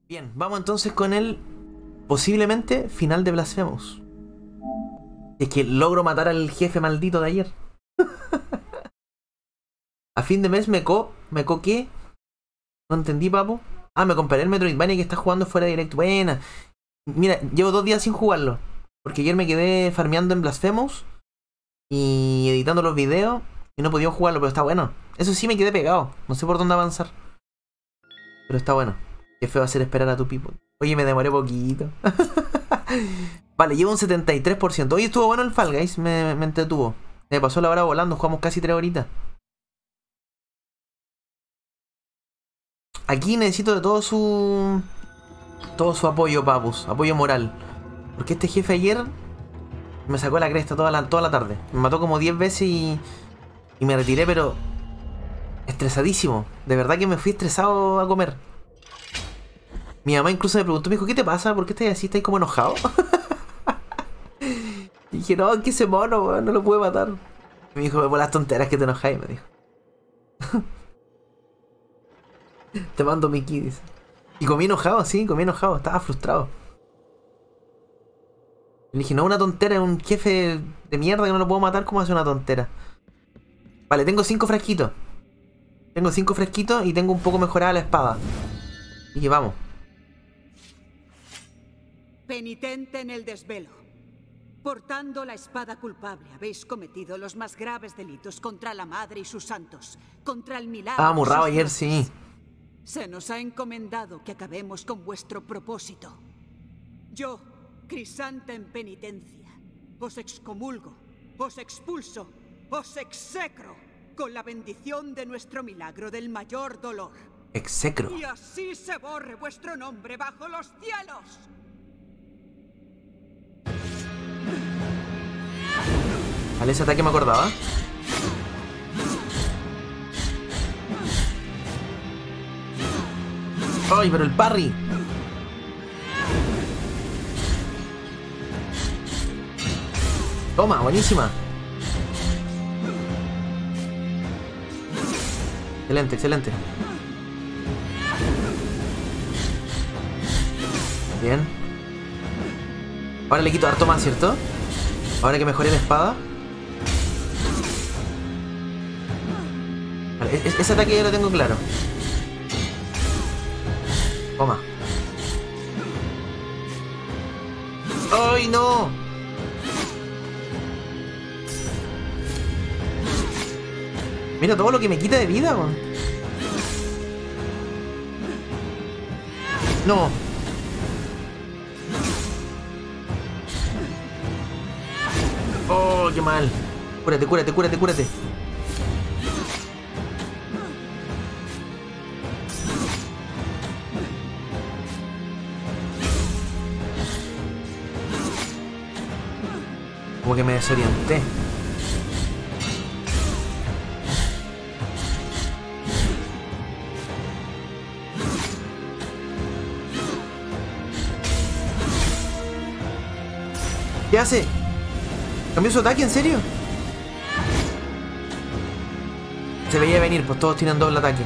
Bien, vamos entonces con el posiblemente final de Blasphemous. Es que logro matar al jefe maldito de ayer. A fin de mes me coqué. No entendí, papo. Ah, me compré el Metroidvania que está jugando fuera de directo. Buena. Mira, llevo 2 días sin jugarlo. Porque ayer me quedé farmeando en Blasphemous y editando los videos y no podía jugarlo, pero está bueno. Eso sí, me quedé pegado. No sé por dónde avanzar. Pero está bueno. Qué feo hacer esperar a tu people. Oye, me demoré poquito. Vale, llevo un 73%. Oye, estuvo bueno el Fall Guys. Me entretuvo. Me pasó la hora volando. Jugamos casi 3 horitas. Aquí necesito de todo su apoyo, papus. Apoyo moral. Porque este jefe ayer me sacó la cresta toda la tarde. Me mató como 10 veces y me retiré, pero estresadísimo. De verdad que me fui estresado a comer. Mi mamá incluso me preguntó, me dijo, ¿qué te pasa? ¿Por qué estás así? ¿Estás como enojado? Y dije, no, que ese mono, weón, no lo pude matar. Y me dijo, por las tonteras que te enojáis, me dijo. Te mando mi dice. Y comí enojado, sí, comí enojado, estaba frustrado. Le dije, no, una tontera, es un jefe de mierda que no lo puedo matar, ¿cómo hace una tontera? Vale, tengo 5 frasquitos. Tengo 5 frasquitos y tengo un poco mejorada la espada. Y que vamos. Penitente en el desvelo. Portando la espada culpable, habéis cometido los más graves delitos contra la Madre y sus santos, contra el milagro. Estaba murrado ayer, sí. Se nos ha encomendado que acabemos con vuestro propósito. Yo, Crisanta en penitencia, os excomulgo, os expulso, os execro, con la bendición de nuestro milagro del mayor dolor. Execro. Y así se borre vuestro nombre bajo los cielos. Vale, ese ataque me acordaba. ¡Ay, pero el parry! Toma, buenísima. Excelente, excelente. Bien. Ahora le quito harto más, ¿cierto? Ahora que mejoré la espada. Vale, ese ataque ya lo tengo claro. Toma. ¡Ay, no! Mira todo lo que me quita de vida, man. No. Oh, qué mal. Cúrate, cúrate, cúrate, cúrate. Como que me desorienté. ¿Qué hace? ¿Cambió su ataque? ¿En serio? Se veía venir, pues todos tienen doble ataque.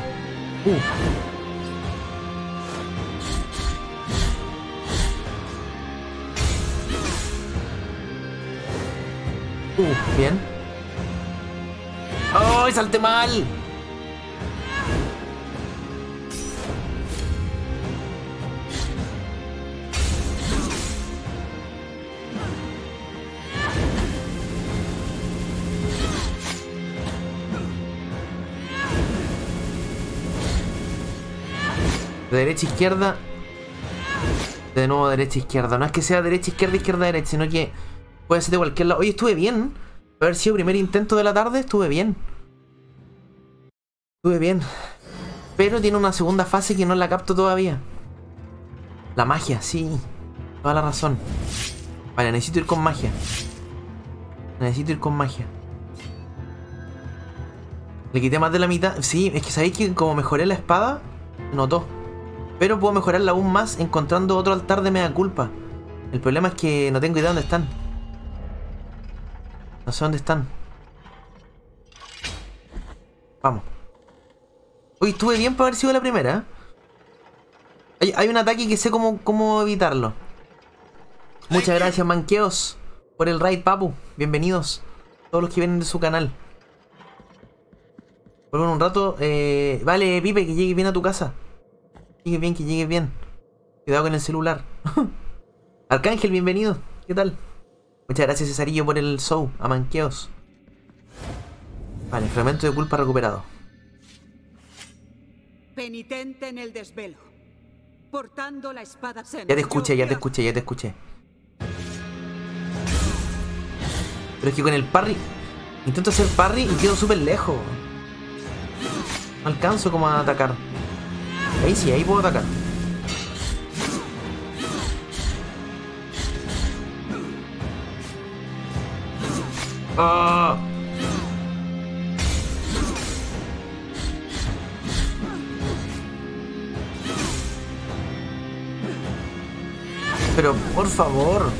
Bien. ¡Ay, salté mal! De derecha a izquierda. De nuevo derecha a izquierda. No es que sea derecha, izquierda, izquierda, derecha, sino que puede ser de cualquier lado. Oye, estuve bien. Haber sido primer intento de la tarde, estuve bien. Estuve bien. Pero tiene una segunda fase que no la capto todavía. La magia, sí. Toda la razón. Vale, necesito ir con magia. Necesito ir con magia. Le quité más de la mitad. Sí, es que sabéis que como mejoré la espada, notó. Pero puedo mejorarla aún más encontrando otro altar de mea culpa. El problema es que no tengo idea dónde están. No sé dónde están. Vamos. Hoy estuve bien para haber sido la primera. Hay un ataque que sé cómo evitarlo. Muchas gracias, Manqueos, por el raid, papu. Bienvenidos. Todos los que vienen de su canal. Vuelvo en un rato. Vale, Pipe, que llegues bien a tu casa. Que llegues bien. Cuidado con el celular. Arcángel, bienvenido. ¿Qué tal? Muchas gracias, Cesarillo, por el show. A Manqueos. Vale, fragmento de culpa recuperado. Penitente en el desvelo. Portando la espada. Ya te escuché. Pero es que con el parry intento hacer parry y quedo súper lejos. No alcanzo como a atacar. Ahí sí, ahí puedo atacar. ¡Ah! Pero por favor.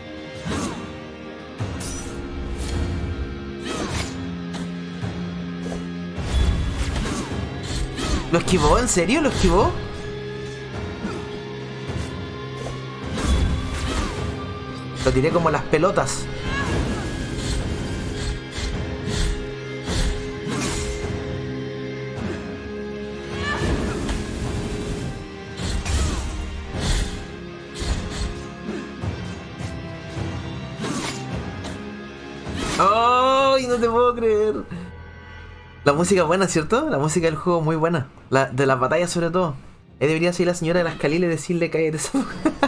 ¿Lo esquivó? ¿En serio? ¿Lo esquivó? Lo tiré como las pelotas. ¡Ay! No te puedo creer. La música es buena, ¿cierto? La música del juego es muy buena. De las batallas sobre todo. Ahí debería ser la señora de las Caliles y decirle cállate esa.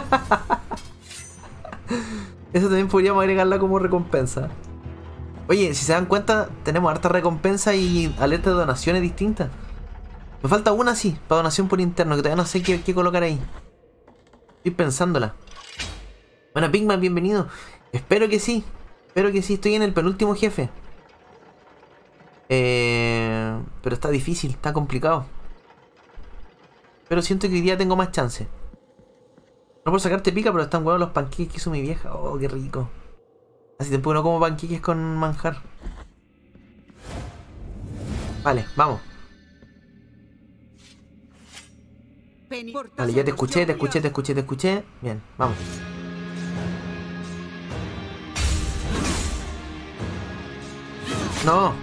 Eso también podríamos agregarla como recompensa. Oye, si se dan cuenta, tenemos harta recompensa y alerta de donaciones distintas. Me falta una así, para donación por interno, que todavía no sé qué colocar ahí. Estoy pensándola. Bueno, Pigman, bienvenido. Espero que sí. Estoy en el penúltimo jefe. Pero está difícil, está complicado. Pero siento que hoy día tengo más chance. No por sacarte pica, pero están buenos los panqueques que hizo mi vieja. Oh, qué rico. Hace tiempo que no como panqueques con manjar. Vale, vamos. Vale, ya te escuché. Bien, vamos. No.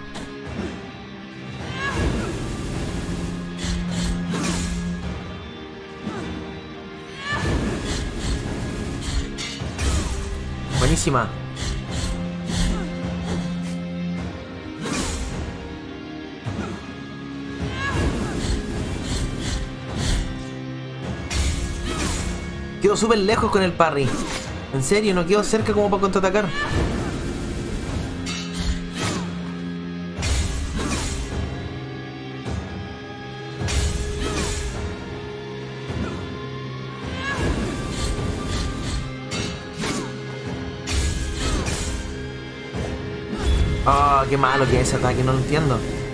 Buenísima. Quedo súper lejos con el parry. En serio, no quedo cerca como para contraatacar. Ah, qué malo que es ese ataque, no lo entiendo.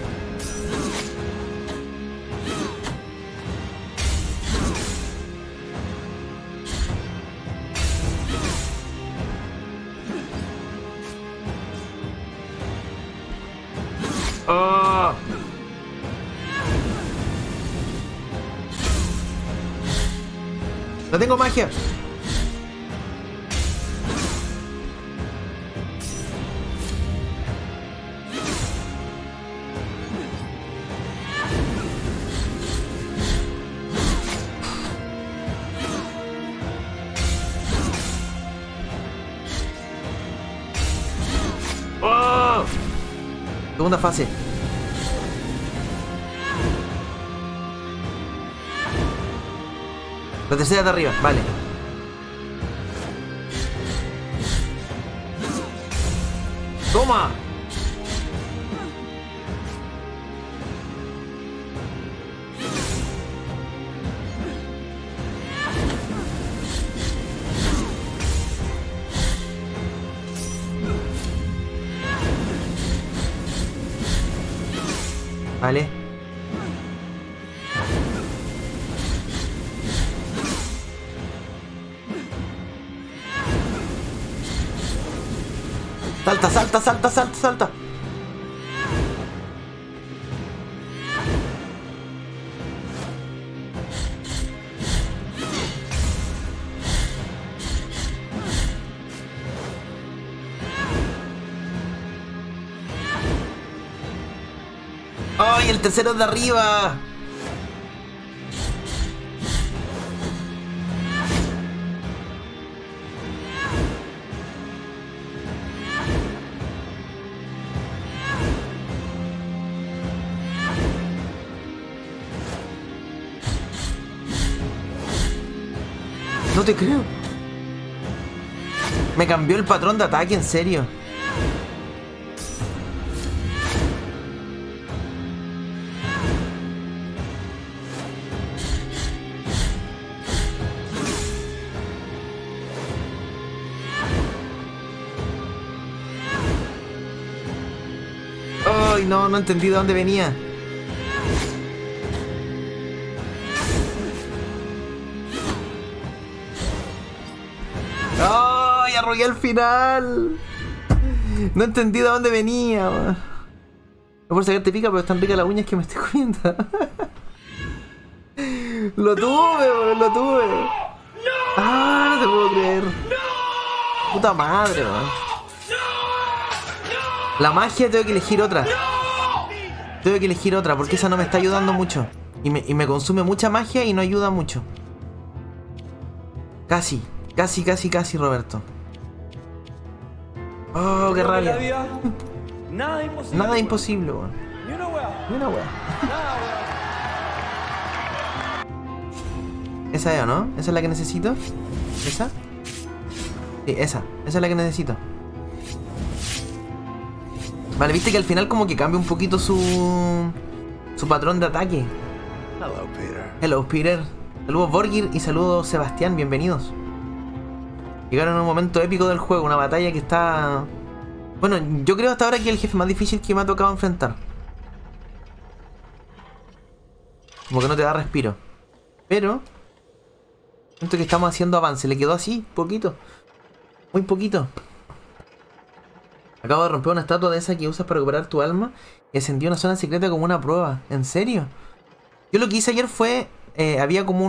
Oh. No tengo magia. Oh. Segunda fase. La tercera de arriba, vale. ¡Toma! Vale. Salta, salta, salta, salta, salta. ¡Ay, el tercero de arriba! No te creo. Me cambió el patrón de ataque, en serio. Ay, no, no entendí de dónde venía. ¡Ay, arrugué al final! No entendí de dónde venía. No por sacarte pica, pero es tan rica las uñas que me estoy comiendo. Lo tuve, lo tuve. ¡Ah, no te puedo creer! Puta madre, man. La magia tengo que elegir otra. Tengo que elegir otra porque esa no me está ayudando mucho. Y me consume mucha magia y no ayuda mucho. Casi, Roberto. Oh, qué rabia. Nada imposible, weón. Ni una wea. Esa es, ¿no? ¿Esa es la que necesito? ¿Esa? Sí, esa es la que necesito. Vale, viste que al final como que cambia un poquito su patrón de ataque. Hello, Peter. Saludos, Borgir, y saludos, Sebastián. Bienvenidos. Llegaron en un momento épico del juego. Una batalla que está... Bueno, yo creo hasta ahora que es el jefe más difícil que me ha tocado enfrentar. Como que no te da respiro. Pero... siento que estamos haciendo avance. Le quedó así, poquito. Muy poquito. Acabo de romper una estatua de esa que usas para recuperar tu alma y ascendí a una zona secreta como una prueba. ¿En serio? Yo lo que hice ayer fue... había como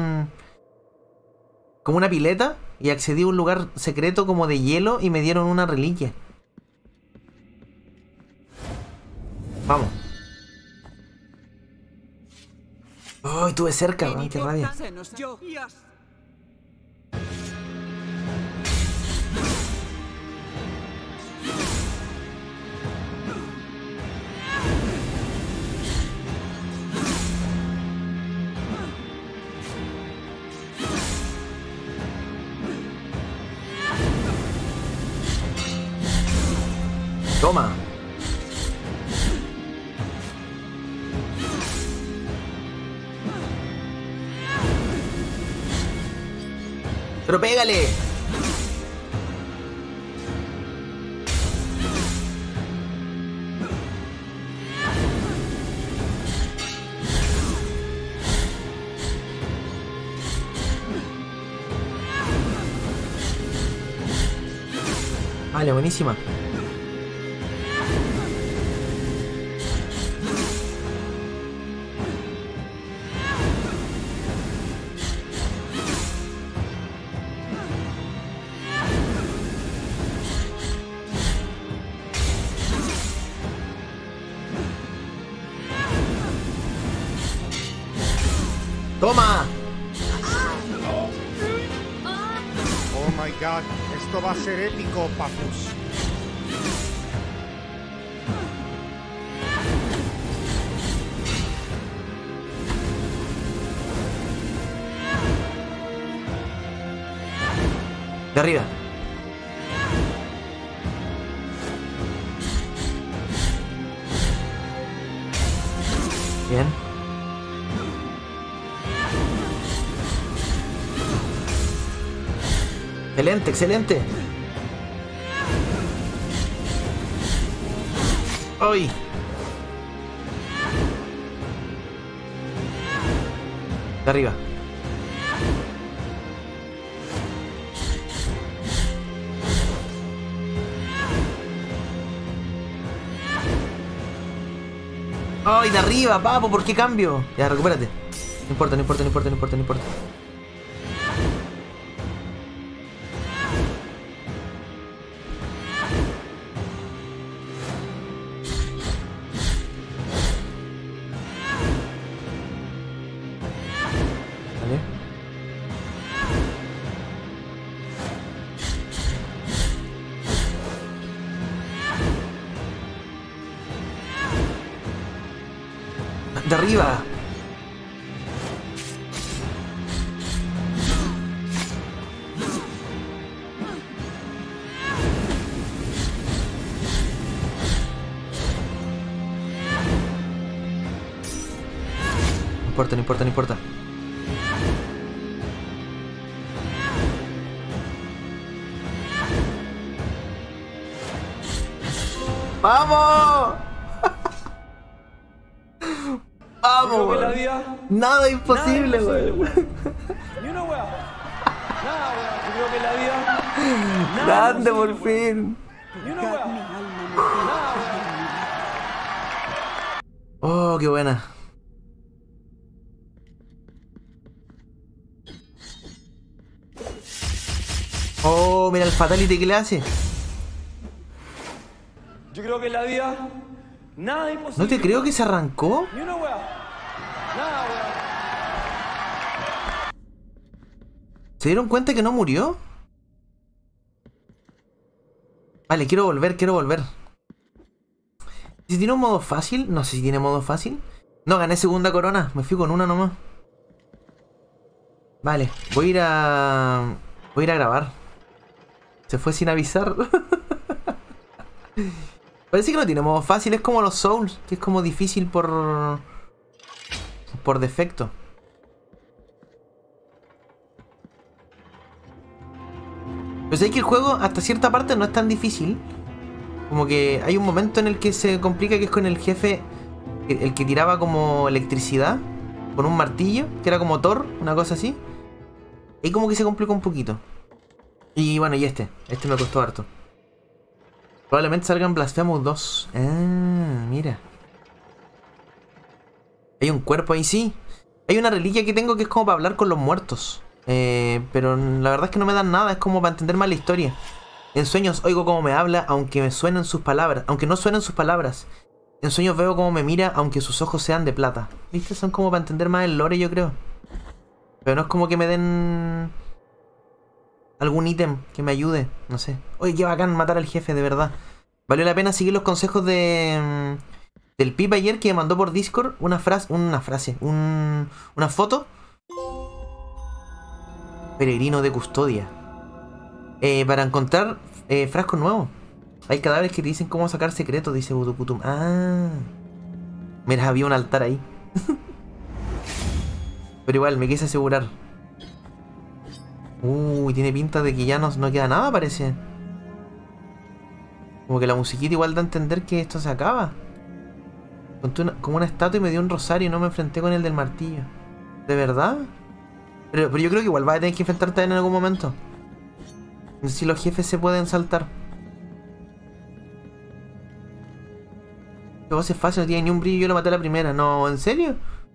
una pileta y accedí a un lugar secreto como de hielo y me dieron una reliquia. Vamos. Oh, estuve cerca, man, qué rabia. Toma. Pero pégale. Vale, buenísima. ¡Toma! Oh my god, esto va a ser épico, Papus. De arriba. Bien. Excelente, excelente. ¡Ay! De arriba. ¡Ay, de arriba, papo! ¿Por qué cambio? Ya, recupérate. No importa, no importa, no importa, no importa, no importa. arriba. No importa, no importa, no importa. ¡Vamos! ¡Vamos, weón! Nada imposible, weón. Ni una weá. Nada, weón. Yo creo que en la vida. ¡Grande, por fin! Ni una Purgad weá. mi alma nocturna. Oh, qué buena. Oh, mira el fatality que le hace. Yo creo que en la vida. Nada es imposible. No te creo que se arrancó. Ni una weá. Nada, weón. ¿Se dieron cuenta que no murió? Vale, quiero volver, quiero volver. Si tiene un modo fácil, no sé si tiene modo fácil. No, gané segunda corona, me fui con una nomás. Vale, voy a ir a... Voy a ir a grabar. Se fue sin avisar. Parece que no tiene modo fácil, es como los Souls, que es como difícil por defecto. Pero sé que el juego hasta cierta parte no es tan difícil. Como que hay un momento en el que se complica, que es con el jefe, el que tiraba como electricidad con un martillo, que era como Thor, una cosa así. Y como que se complica un poquito. Y bueno, y este me costó harto. Probablemente salgan Blasphemous 2. Ah, mira. Hay un cuerpo ahí, sí. Hay una reliquia que tengo que es como para hablar con los muertos. Pero la verdad es que no me dan nada, es como para entender más la historia. En sueños oigo cómo me habla, aunque me suenen sus palabras, aunque no suenen sus palabras. En sueños veo cómo me mira, aunque sus ojos sean de plata. ¿Viste? Son como para entender más el lore, yo creo. Pero no es como que me den algún ítem que me ayude, no sé. Oye, qué bacán matar al jefe, de verdad. Valió la pena seguir los consejos de del Pip ayer, que me mandó por Discord una foto. Peregrino de custodia. Para encontrar frascos nuevos. Hay cadáveres que te dicen cómo sacar secretos, dice Butuputum. Ah. Mira, había un altar ahí. Pero igual, me quise asegurar. Uy, tiene pinta de que ya no queda nada, parece. Como que la musiquita igual da a entender que esto se acaba. Como una estatua y me dio un rosario y no me enfrenté con el del martillo. ¿De verdad? Pero yo creo que igual vas a tener que enfrentarte en algún momento. No sé si los jefes se pueden saltar. Este boss es fácil, no tiene ni un brillo, yo lo maté a la primera. No, ¿en serio?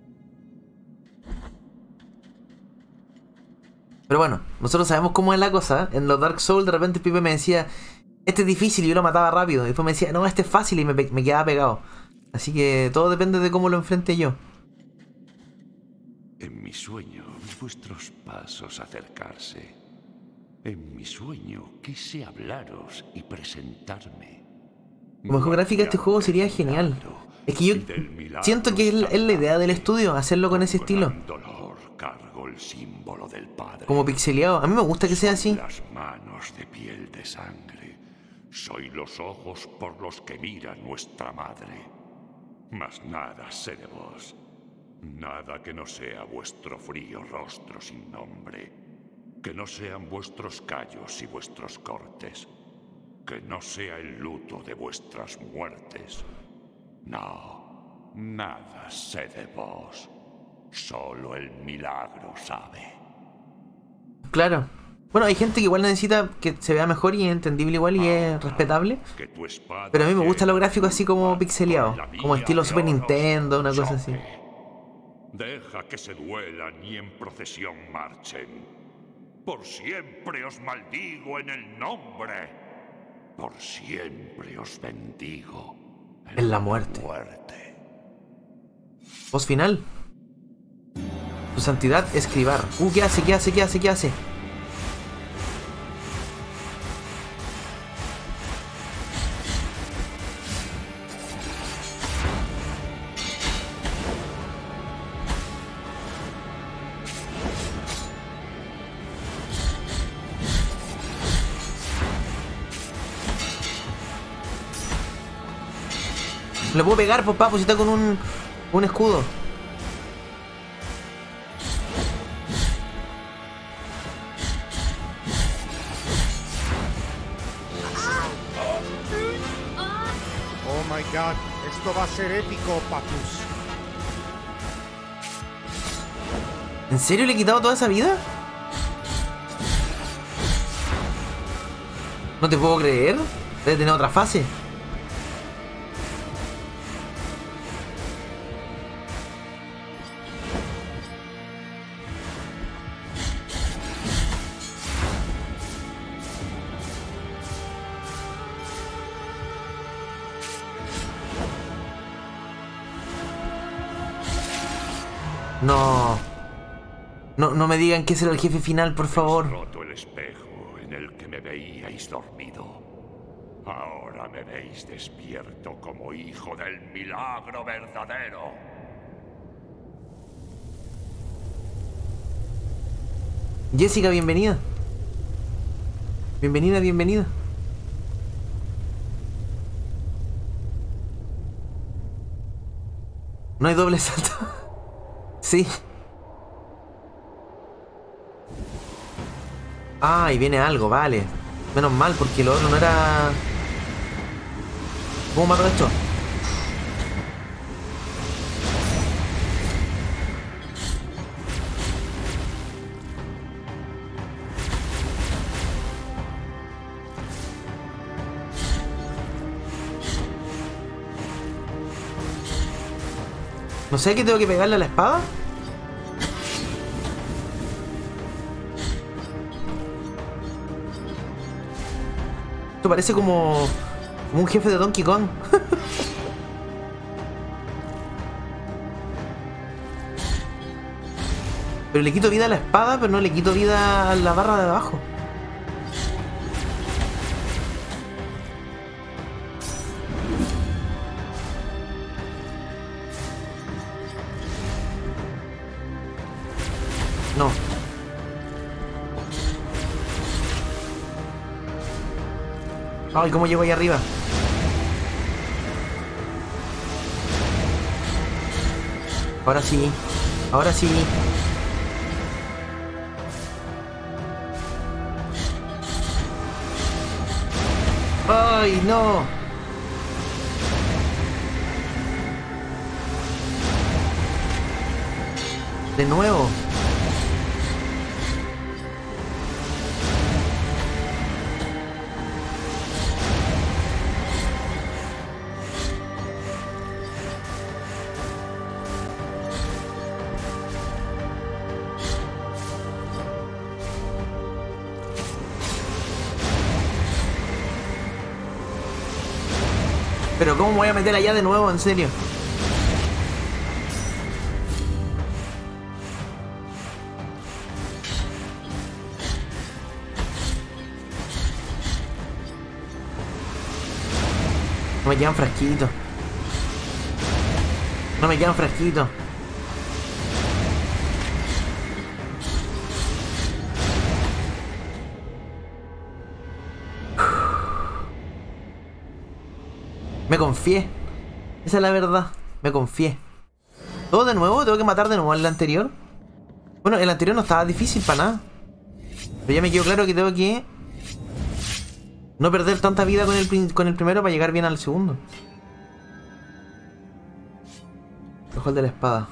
Pero bueno, nosotros sabemos cómo es la cosa. En los Dark Souls de repente Pipe me decía, este es difícil, y yo lo mataba rápido. Y después me decía, no, este es fácil, y me quedaba pegado. Así que todo depende de cómo lo enfrente yo. En mi sueño vi vuestros pasos acercarse. En mi sueño quise hablaros y presentarme. Como mejor gráfica este juego sería genial. Es que yo siento que es la idea del estudio, hacerlo con ese estilo. Dolor cargo el símbolo del Padre. Como pixeleado. A mí me gusta que sea así. Las manos de piel de sangre. Soy los ojos por los que mira nuestra madre. Mas nada sé de vos. Nada que no sea vuestro frío rostro sin nombre. Que no sean vuestros callos y vuestros cortes. Que no sea el luto de vuestras muertes. No, nada sé de vos. Solo el milagro sabe. Claro. Bueno, hay gente que igual necesita que se vea mejor y es entendible igual y es respetable. Pero a mí me gustan los gráficos así como pixeleados. Como estilo Super Nintendo, una cosa así. Deja que se duelan y en procesión marchen. Por siempre os maldigo en el nombre. Por siempre os bendigo en la muerte. Voz final. Su santidad escribar. ¿Qué hace? ¿Qué hace? ¿Qué hace? ¿Qué hace? Le puedo pegar, pues papo, si está con un escudo. Oh my god, esto va a ser épico, Papus. ¿En serio le he quitado toda esa vida? No te puedo creer. Debe tener otra fase. No. No me digan que ese era el jefe final, por favor. Roto el espejo en el que me veíais dormido. Ahora me veis despierto como hijo del milagro verdadero. Jessica, bienvenida. Bienvenida, bienvenida. No hay doble salto. Sí. Ah, y viene algo, vale. Menos mal, porque lo otro no era... ¿Cómo mato esto? No sé, ¿qué tengo que pegarle a la espada? Esto parece como un jefe de Donkey Kong. Pero le quito vida a la espada, pero no le quito vida a la barra de abajo. No. Ay, ¿cómo llego ahí arriba? Ahora sí. Ahora sí. ¡Ay, no! De nuevo. Pero ¿cómo me voy a meter allá de nuevo? En serio. No me quedan frasquitos. No me quedan frasquitos. Me confié. Esa es la verdad. Me confié. ¿Todo de nuevo? ¿Tengo que matar de nuevo al anterior? Bueno, el anterior no estaba difícil para nada. Pero ya me quedó claro que tengo que no perder tanta vida con el primero para llegar bien al segundo. Ojo el de la espada.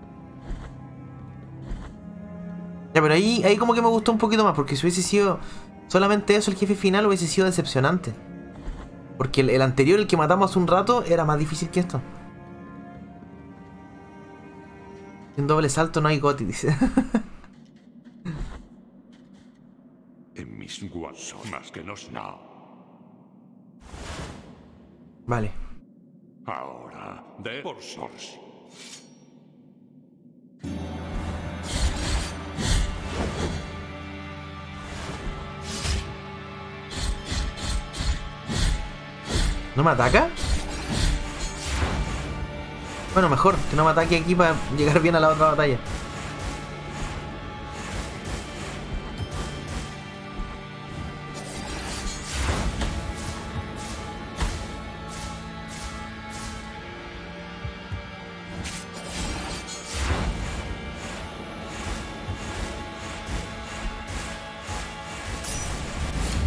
Ya, pero ahí como que me gustó un poquito más. Porque si hubiese sido solamente eso, el jefe final hubiese sido decepcionante. Porque el anterior, el que matamos hace un rato, era más difícil que esto. En doble salto no hay goti, dice. En mis huesos más que nos no. Vale. Ahora, de por Sors. ¿No me ataca? Bueno, mejor que no me ataque aquí para llegar bien a la otra batalla.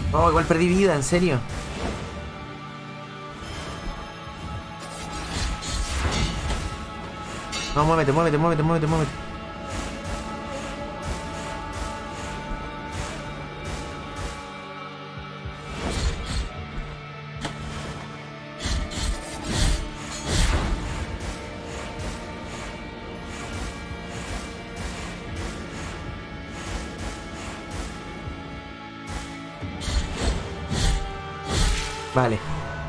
Oh, igual perdí vida, en serio. No, muévete, muévete, muévete, muévete, muévete. Vale.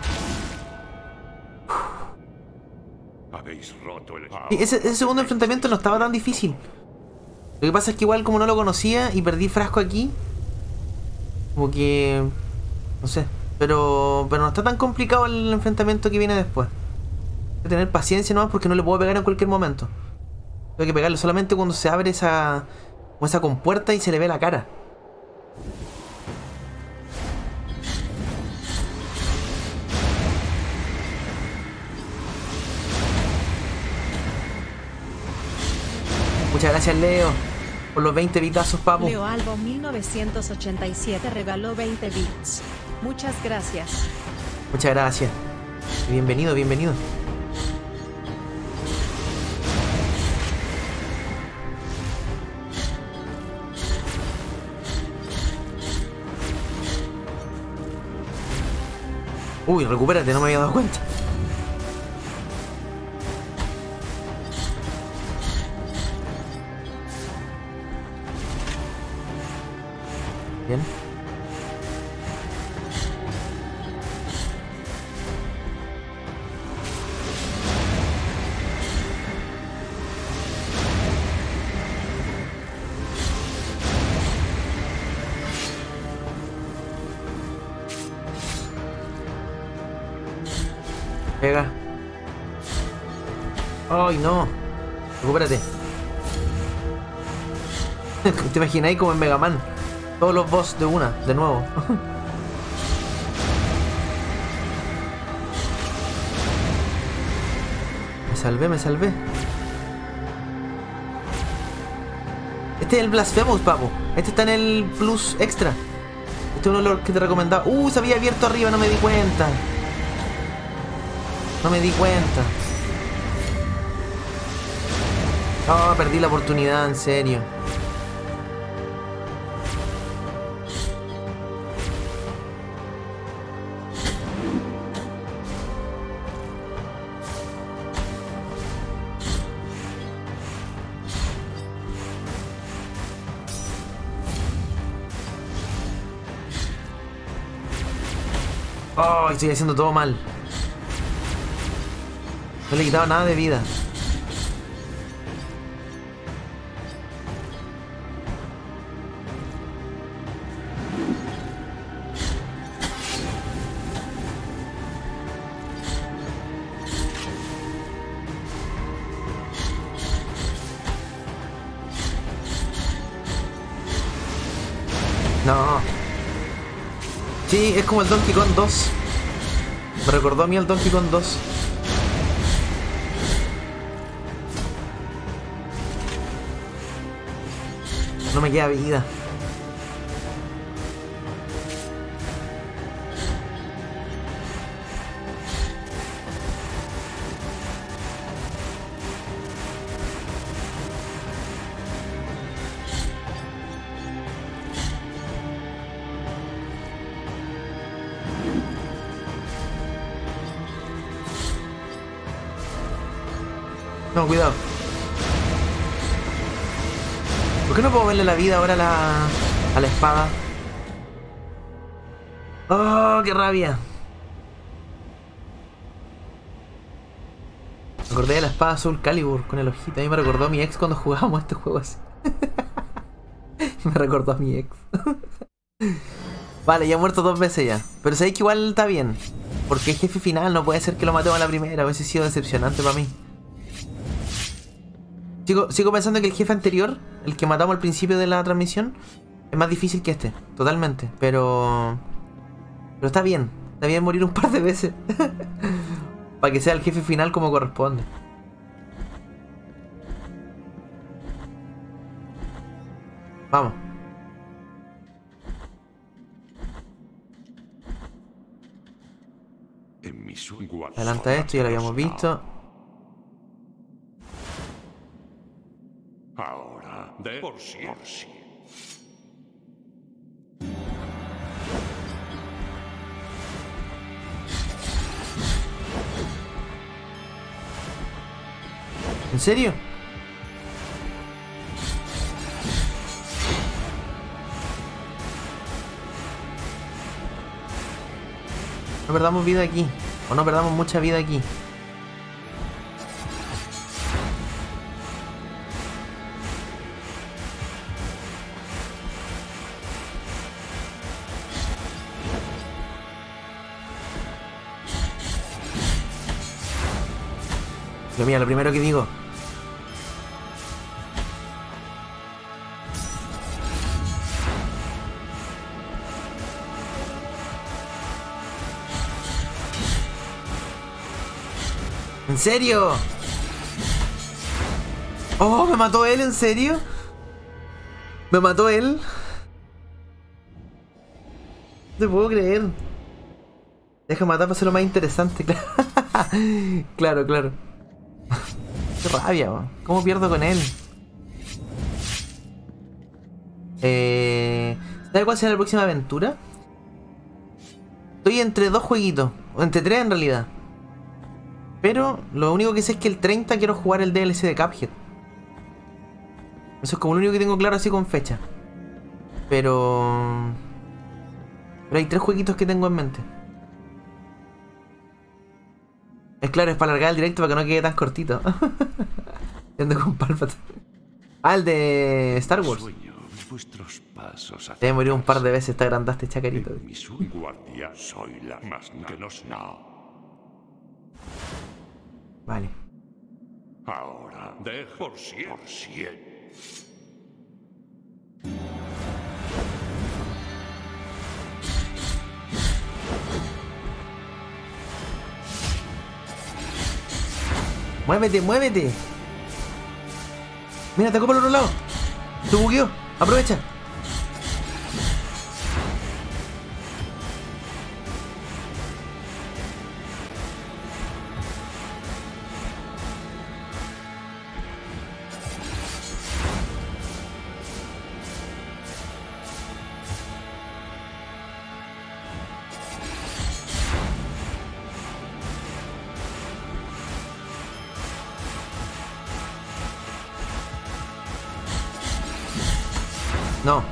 Habéis roto el... Sí, ese segundo enfrentamiento no estaba tan difícil. Lo que pasa es que igual como no lo conocía y perdí frasco aquí, como que... no sé. Pero no está tan complicado el enfrentamiento que viene después. Hay que tener paciencia nomás porque no le puedo pegar en cualquier momento. Tengo que pegarle solamente cuando se abre esa compuerta y se le ve la cara. Muchas gracias, Leo, por los 20 bitazos, papu. Leo Albo 1987 regaló 20 bits. Muchas gracias. Muchas gracias. Bienvenido, bienvenido. Uy, recupérate, no me había dado cuenta. Bien. Pega. Ay, no. Recupérate. ¿Te imagináis como en Mega Man? Todos los boss de una, de nuevo. Me salvé, me salvé. Este es el Blasphemous, papu. Este está en el Plus Extra. Este es uno de los que te recomendaba. Se había abierto arriba, no me di cuenta. No me di cuenta. Oh, perdí la oportunidad, en serio. Oh, estoy haciendo todo mal. No le he quitado nada de vida. No. Sí, es como el Donkey Kong 2. Me recordó a mí el Donkey Kong 2. No me queda vida. No, cuidado. ¿Por qué no puedo verle la vida ahora a la espada? ¡Oh, qué rabia! Me acordé de la espada Soul Calibur con el ojito. A mí me recordó a mi ex cuando jugábamos este juego así. Me recordó a mi ex. Vale, ya he muerto 2 veces ya. Pero sabéis que igual está bien. Porque el jefe final no puede ser que lo matemos a la primera. Hubiese sido decepcionante para mí. Sigo pensando que el jefe anterior, el que matamos al principio de la transmisión, es más difícil que este, totalmente. Pero está bien morir un par de veces. Para que sea el jefe final como corresponde. Vamos. En mi sueño. Adelanta esto, ya lo habíamos visto. Ahora, de por sí. ¿En serio? No perdamos vida aquí. O no perdamos mucha vida aquí. Pero mira, lo primero que digo. ¿En serio? Oh, ¿me mató él? ¿En serio? ¿Me mató él? No te puedo creer. Deja matar para hacerlo más interesante. Claro, claro. Qué rabia, man. ¿Cómo pierdo con él? ¿Sabes cuál será la próxima aventura? Estoy entre dos jueguitos. O entre tres en realidad. Pero lo único que sé es que el 30 quiero jugar el DLC de Cuphead. Eso es como lo único que tengo claro así con fecha. Pero hay tres jueguitos que tengo en mente. Es claro, es para alargar el directo para que no quede tan cortito. Ando con Palpatine. Ah, el de Star Wars. Vuestros pasos Debe morir un par de veces esta grandaste chacarito. Mi guardia soy la más que nos no. Vale. Ahora, de por cien. ¡Muévete, muévete! Mira, atacó por el otro lado. Se bugueó. Aprovecha. No.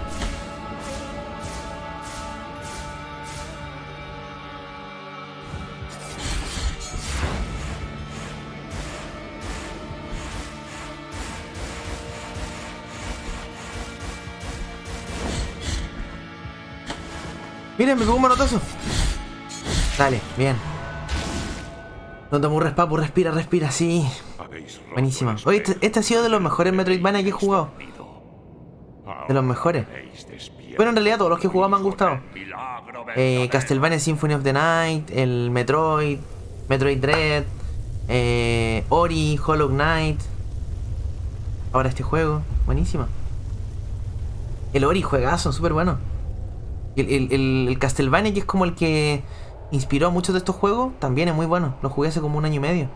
Miren, me pegó un manotazo. Dale, bien. No tomo un respapo, respira, respira, sí. Buenísima. Oye, este ha sido de los mejores Metroidvania que he jugado. De los mejores. Bueno, en realidad todos los que he jugado me han gustado. Castlevania Symphony of the Night, el Metroid, Metroid Dread, Ori, Hollow Knight. Ahora este juego, buenísima. El Ori, juegazo, súper bueno. El Castlevania, que es como el que inspiró a muchos de estos juegos, también es muy bueno. Lo jugué hace como un año y medio.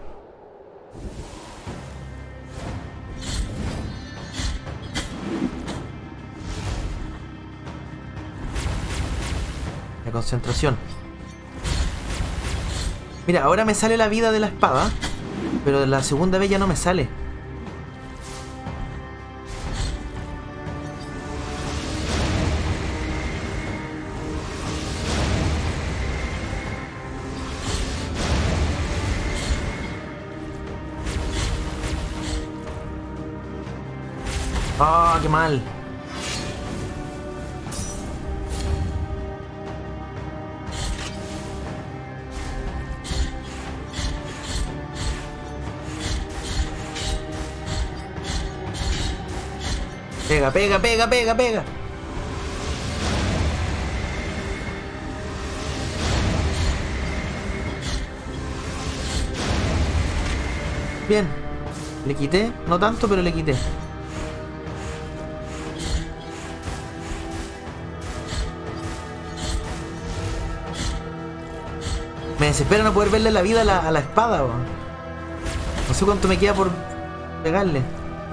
La concentración. Mira, ahora me sale la vida de la espada, pero la segunda vez ya no me sale. ¡Ah, qué mal! Pega, pega, pega, pega, pega. Bien. Le quité, no tanto, pero le quité. Me desespera no poder verle la vida a la espada, weón. No sé cuánto me queda por pegarle.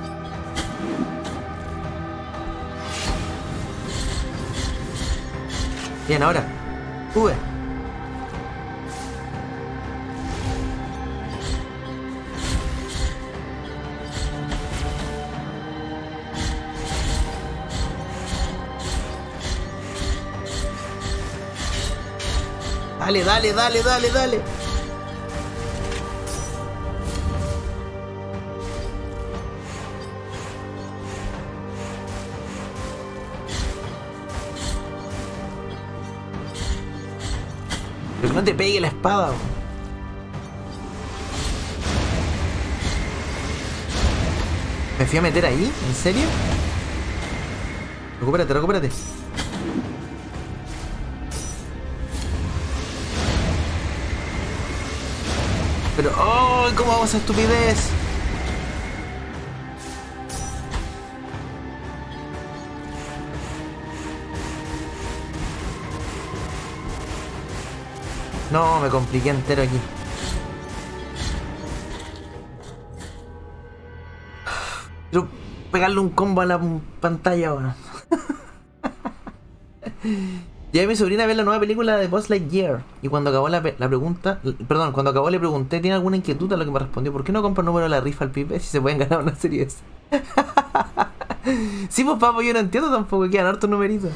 Bien, ahora. Sube. Dale, dale, dale, dale, dale. Pero que no te pegue la espada, bro. ¿Me fui a meter ahí? ¿En serio? Recupérate, recupérate. Pero, ¡oh! ¿Cómo hago esa estupidez? No, me compliqué entero aquí. Quiero pegarle un combo a la pantalla ahora. Ya mi sobrina ve la nueva película de Buzz Lightyear y cuando acabó la pregunta, perdón, cuando acabó le pregunté, ¿tiene alguna inquietud? A lo que me respondió, ¿por qué no compra el número de la rifa al pibe si se pueden ganar una serie esa? Sí, pues papo, yo no entiendo tampoco, quedan hartos numeritos.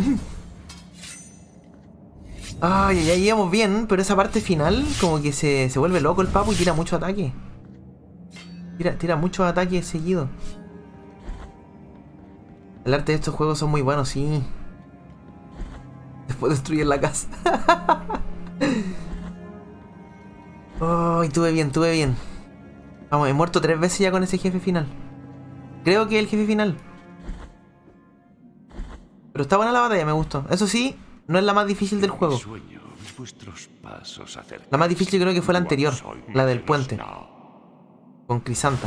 Ay, ya íbamos bien, pero esa parte final como que se vuelve loco el papo y tira mucho ataque. Tira muchos ataques seguidos. El arte de estos juegos son muy buenos, sí. Después destruir la casa. Oh, tuve bien, tuve bien. Vamos, he muerto 3 veces ya con ese jefe final. Creo que es el jefe final. Pero está buena la batalla, me gustó. Eso sí, no es la más difícil del juego. La más difícil creo que fue la anterior, la del puente. Con Crisanta.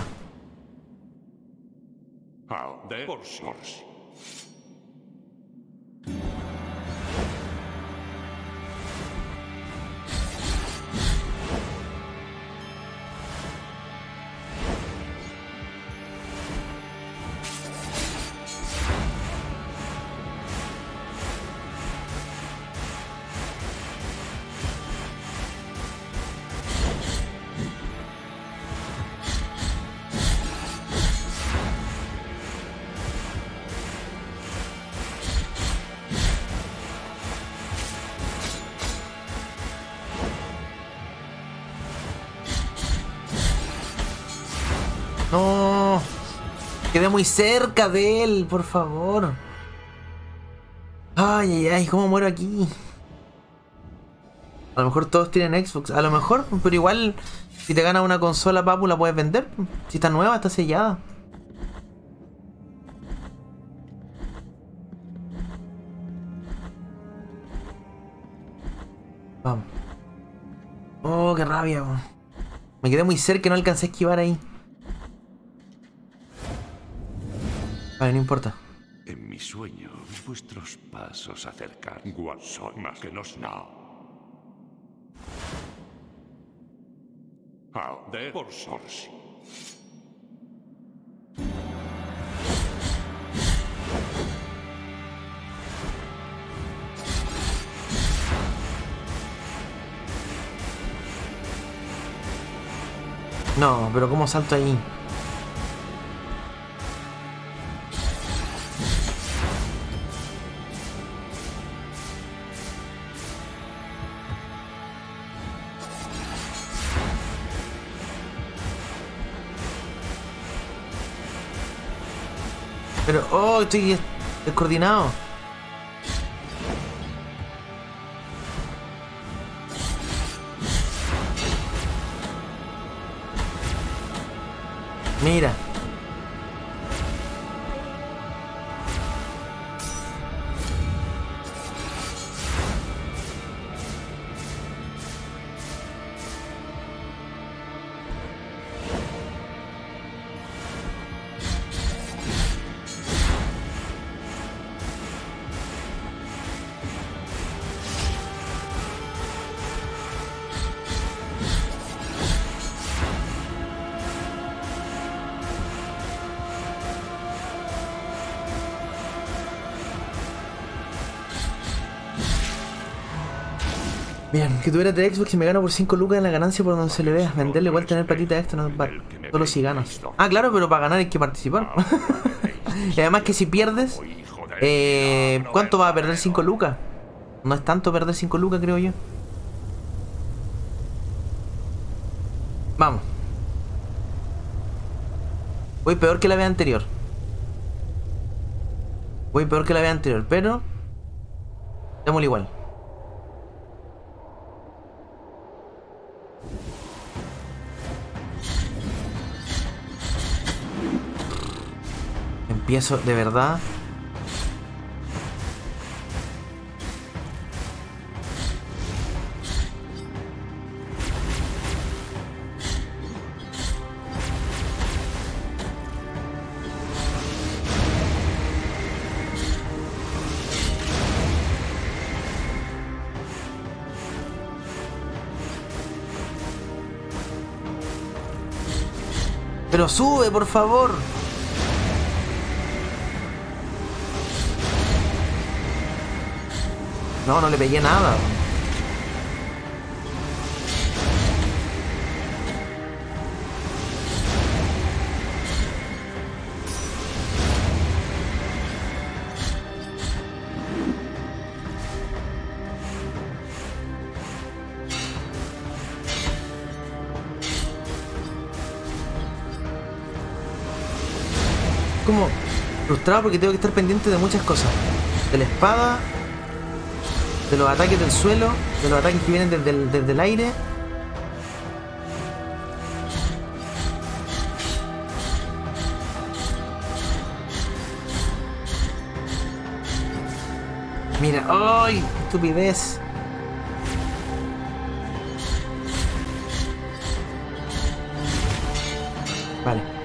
No, quedé muy cerca de él, por favor. Ay, ay, ay, ¿cómo muero aquí? A lo mejor todos tienen Xbox, a lo mejor, pero igual si te ganas una consola, papu, la puedes vender. Si está nueva, está sellada. Vamos. Oh, qué rabia, bro. Me quedé muy cerca y no alcancé a esquivar ahí. Vale, no importa. En mi sueño, vuestros pasos acercan. Soy más que los no. De por sorsi. No, pero ¿cómo salto ahí? Pero, oh, estoy descoordinado. Mira. Bien, que tuviera de Xbox y me gano por 5 lucas en la ganancia por donde se le vea. Venderle igual tener platita extra, no vale. Solo si ganas. Ah, claro, pero para ganar hay que participar. Y además que si pierdes, ¿cuánto va a perder 5 lucas? No es tanto perder 5 lucas, creo yo. Vamos. Voy peor que la vez anterior. Voy peor que la vez anterior, pero démosle igual. Empiezo de verdad. Pero sube, por favor. No, no le pegué nada. Como frustrado porque tengo que estar pendiente de muchas cosas. De la espada, de los ataques del suelo, de los ataques que vienen desde el aire. Mira, ¡ay! ¡Estupidez! Vale.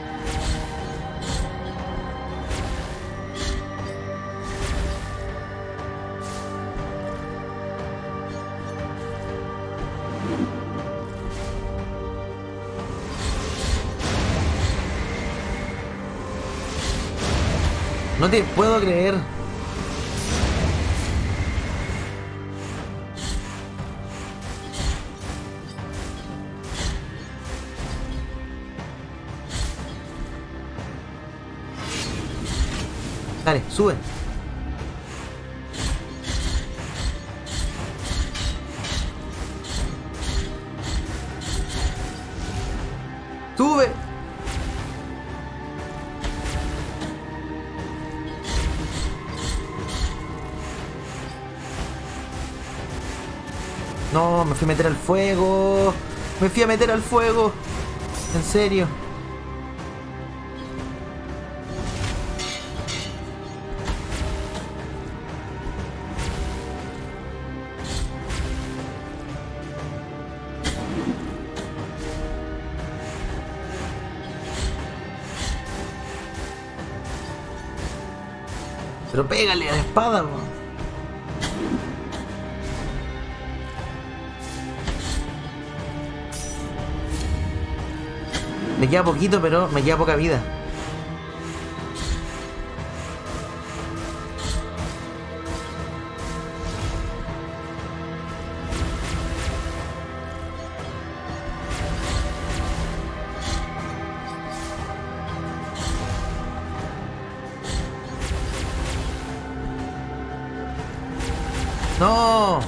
No te puedo creer. Dale, sube. Sube. No, me fui a meter al fuego. Me fui a meter al fuego. En serio. Pero pégale a la espada, bro. Me queda poquito, pero me queda poca vida. ¡No!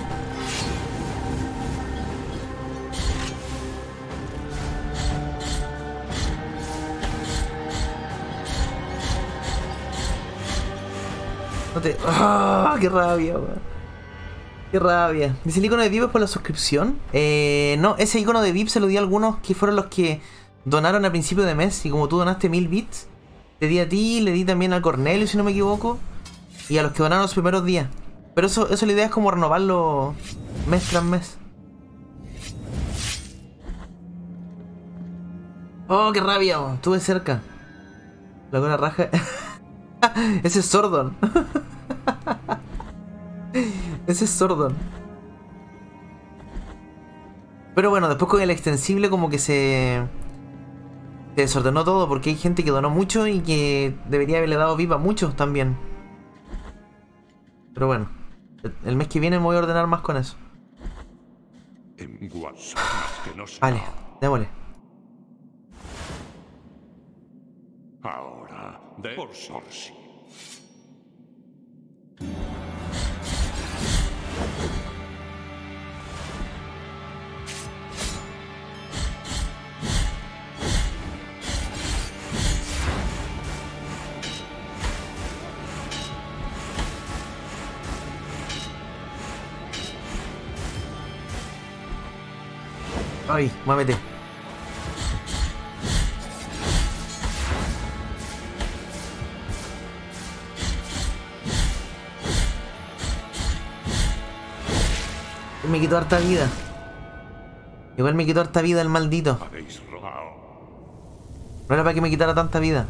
No te... ¡Ah! ¡Qué rabia, weón! ¡Qué rabia! ¿Dice el icono de VIP es por la suscripción? No, ese icono de VIP se lo di a algunos que fueron los que donaron a principio de mes. Y como tú donaste 1000 bits, te di a ti, le di también al Cornelio, si no me equivoco. Y a los que donaron los primeros días. Pero eso la idea es como renovarlo mes tras mes. ¡Oh, qué rabia! Oh, estuve cerca. La buena raja. Ese es Sordon. Ese es Sordon. Pero bueno, después con el extensible como que se desordenó todo porque hay gente que donó mucho y que debería haberle dado VIP a muchos también. Pero bueno, el mes que viene me voy a ordenar más con eso. Más que no sé. Vale, démosle. Ahora, de por Sorsi. Ay, muévete. Me quitó harta vida. Igual me quitó harta vida el maldito. Habéis robado. No era para que me quitara tanta vida.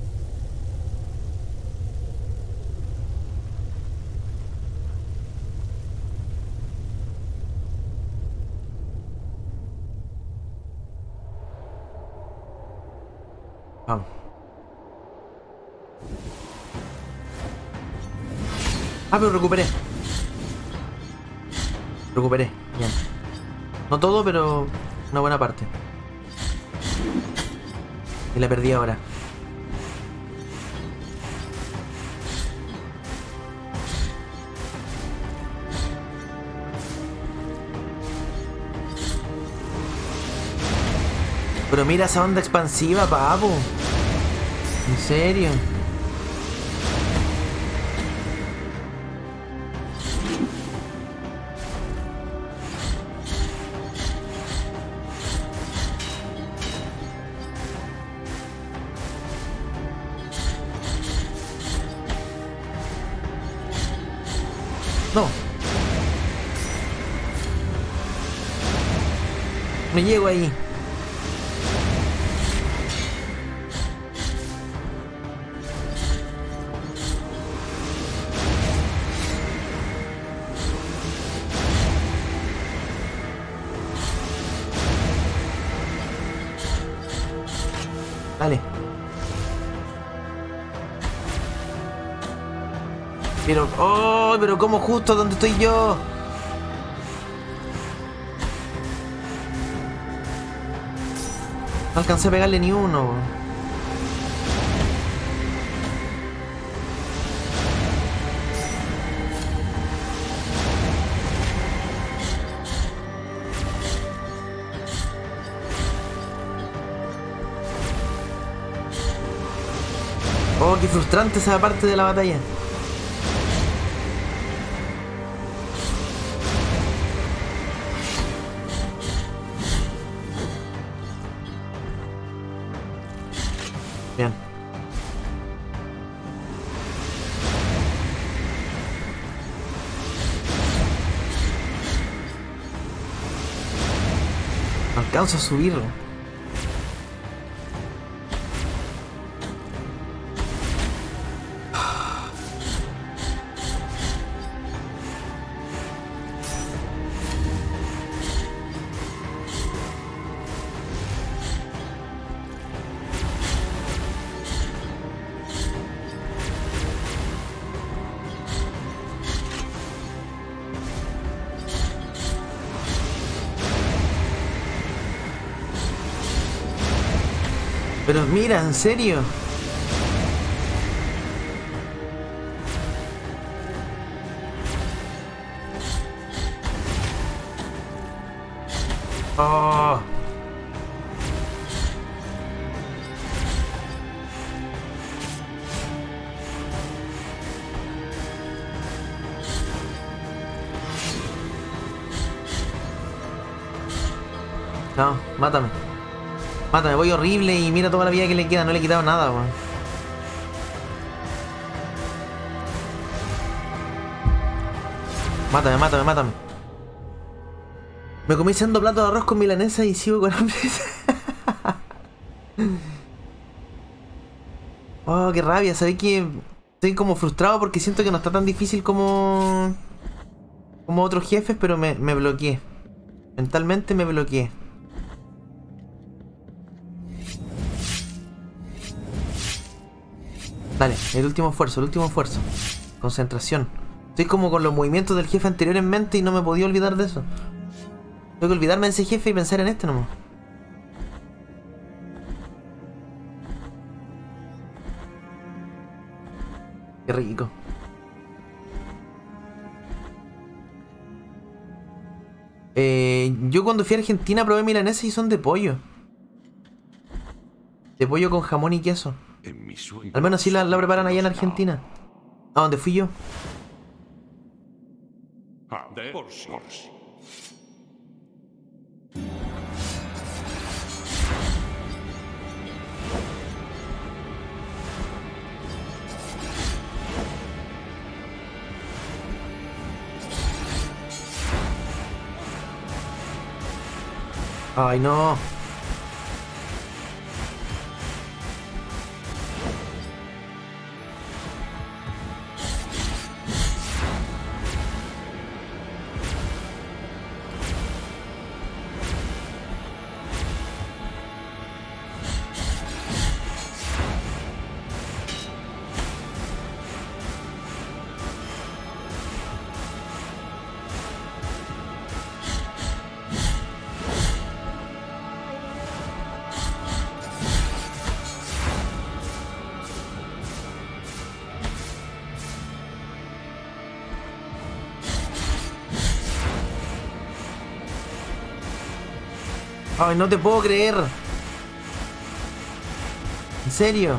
Vamos. Ah, pero recuperé. Recuperé, bien. No todo, pero una buena parte. Y la perdí ahora. Pero mira esa onda expansiva, papu. En serio. No. No llego ahí. Dale. Pero, oh, pero como justo donde estoy yo. No alcancé a pegarle ni uno. Oh, qué frustrante esa parte de la batalla. Bien. No alcanzo a subirlo. Pero mira, en serio. Oh. No, mátame. Mátame, voy horrible y mira toda la vida que le queda, no le he quitado nada, weón. Mátame, mátame, mátame. Me comí 100 platos de arroz con milanesa y sigo con hambre. Oh, qué rabia, sabéis que estoy como frustrado porque siento que no está tan difícil como otros jefes, pero me bloqueé. Mentalmente me bloqueé. Dale, el último esfuerzo, el último esfuerzo. Concentración. Estoy como con los movimientos del jefe anterior en mente y no me podía olvidar de eso. Tengo que olvidarme de ese jefe y pensar en este nomás. Qué rico. Yo cuando fui a Argentina probé milanesas y son de pollo. De pollo con jamón y queso. En mi sueño. Al menos así la preparan allá en Argentina. ¿A dónde fui yo? Ay, no. Ay, no te puedo creer. ¿En serio?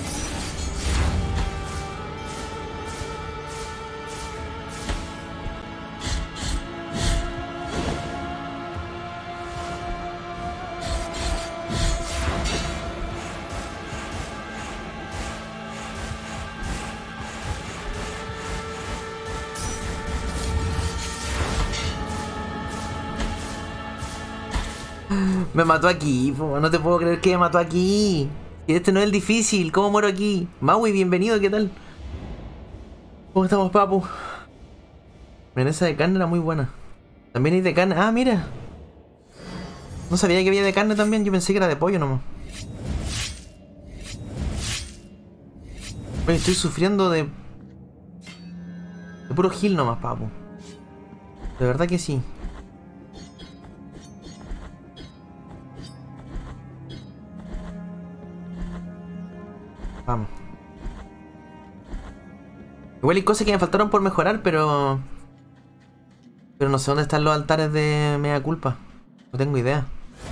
Me mató aquí, po. No te puedo creer que me mató aquí. Y este no es el difícil, ¿cómo muero aquí? Maui, bienvenido, ¿qué tal? ¿Cómo estamos, papu? Mayonesa de carne era muy buena. También hay de carne. Ah, mira. No sabía que había de carne también, yo pensé que era de pollo nomás. Oye, estoy sufriendo de puro gil nomás, papu. De verdad que sí. Vamos. Igual hay cosas que me faltaron por mejorar, pero no sé dónde están los altares de mea culpa. No tengo idea.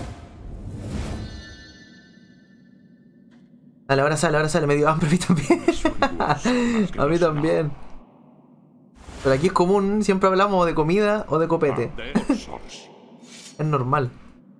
Dale, ahora sale. Me dio hambre a mí también. A mí también. Pero aquí es común, siempre hablamos de comida o de copete. Es normal.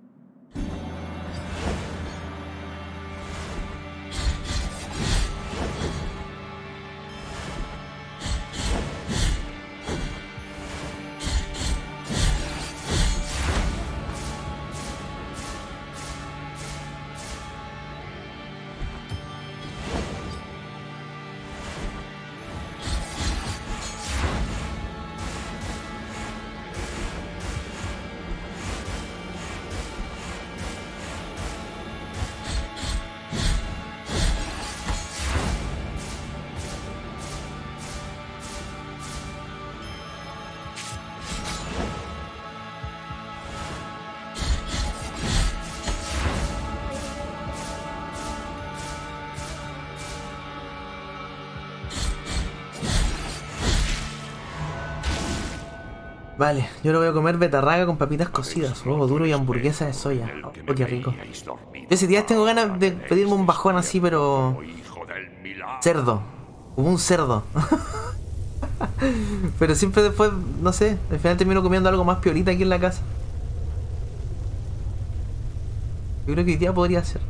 Vale, yo lo voy a comer betarraga con papitas cocidas, huevo duro y hamburguesa de soya. Oh, qué rico. Ese día tengo ganas de pedirme un bajón así, pero cerdo, como un cerdo. Pero siempre después, no sé, al final termino comiendo algo más piolita aquí en la casa. Yo creo que hoy día podría ser.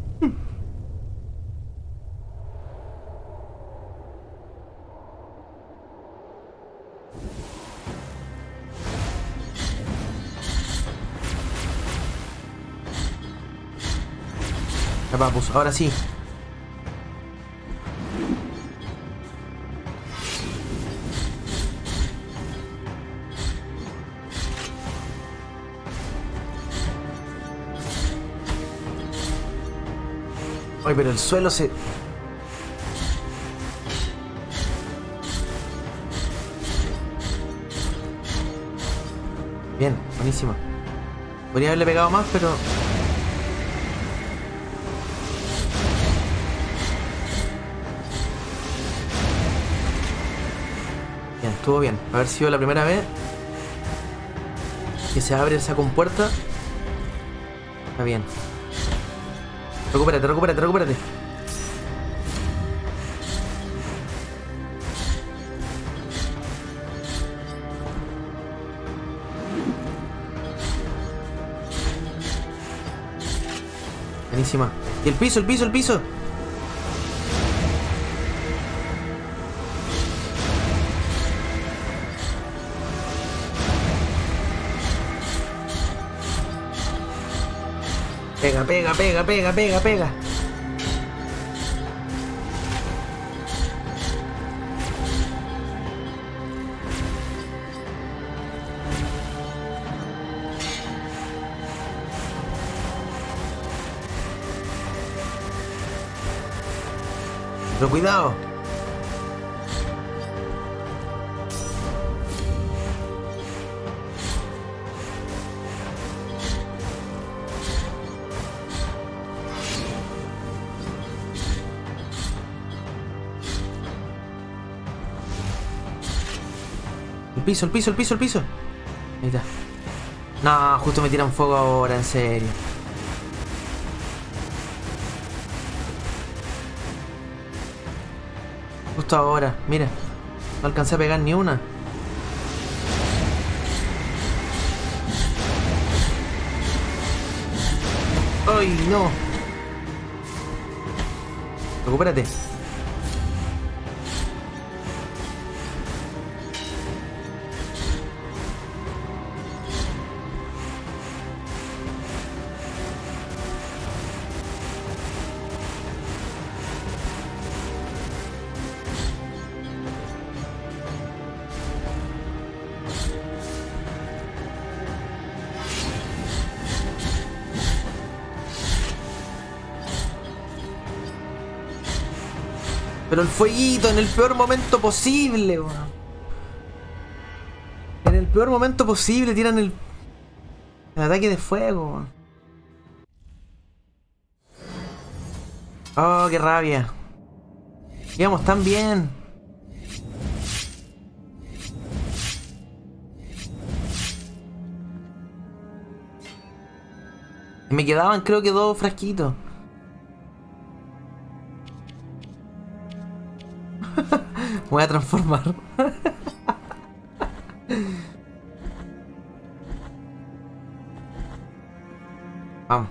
Ya, papus, ahora sí. Ay, pero el suelo se... Bien, buenísimo. Podría haberle pegado más, pero... Bien, estuvo bien. Haber sido la primera vez que se abre esa compuerta. Está bien. Recupérate, recupérate, recupérate. Buenísima. Y el piso, el piso, el piso. Pega, pega, pega, pega, pega, pega. Pero cuidado. El piso, el piso, el piso, el piso. Ahí está. No, justo me tiran fuego ahora, en serio. Justo ahora, mira. No alcancé a pegar ni una. ¡Ay, no! Recupérate. Pero el fueguito en el peor momento posible, weón. En el peor momento posible tiran el ataque de fuego, weón. Oh, qué rabia. Íbamos tan bien. Y me quedaban creo que 2 frasquitos. Voy a transformar. Vamos.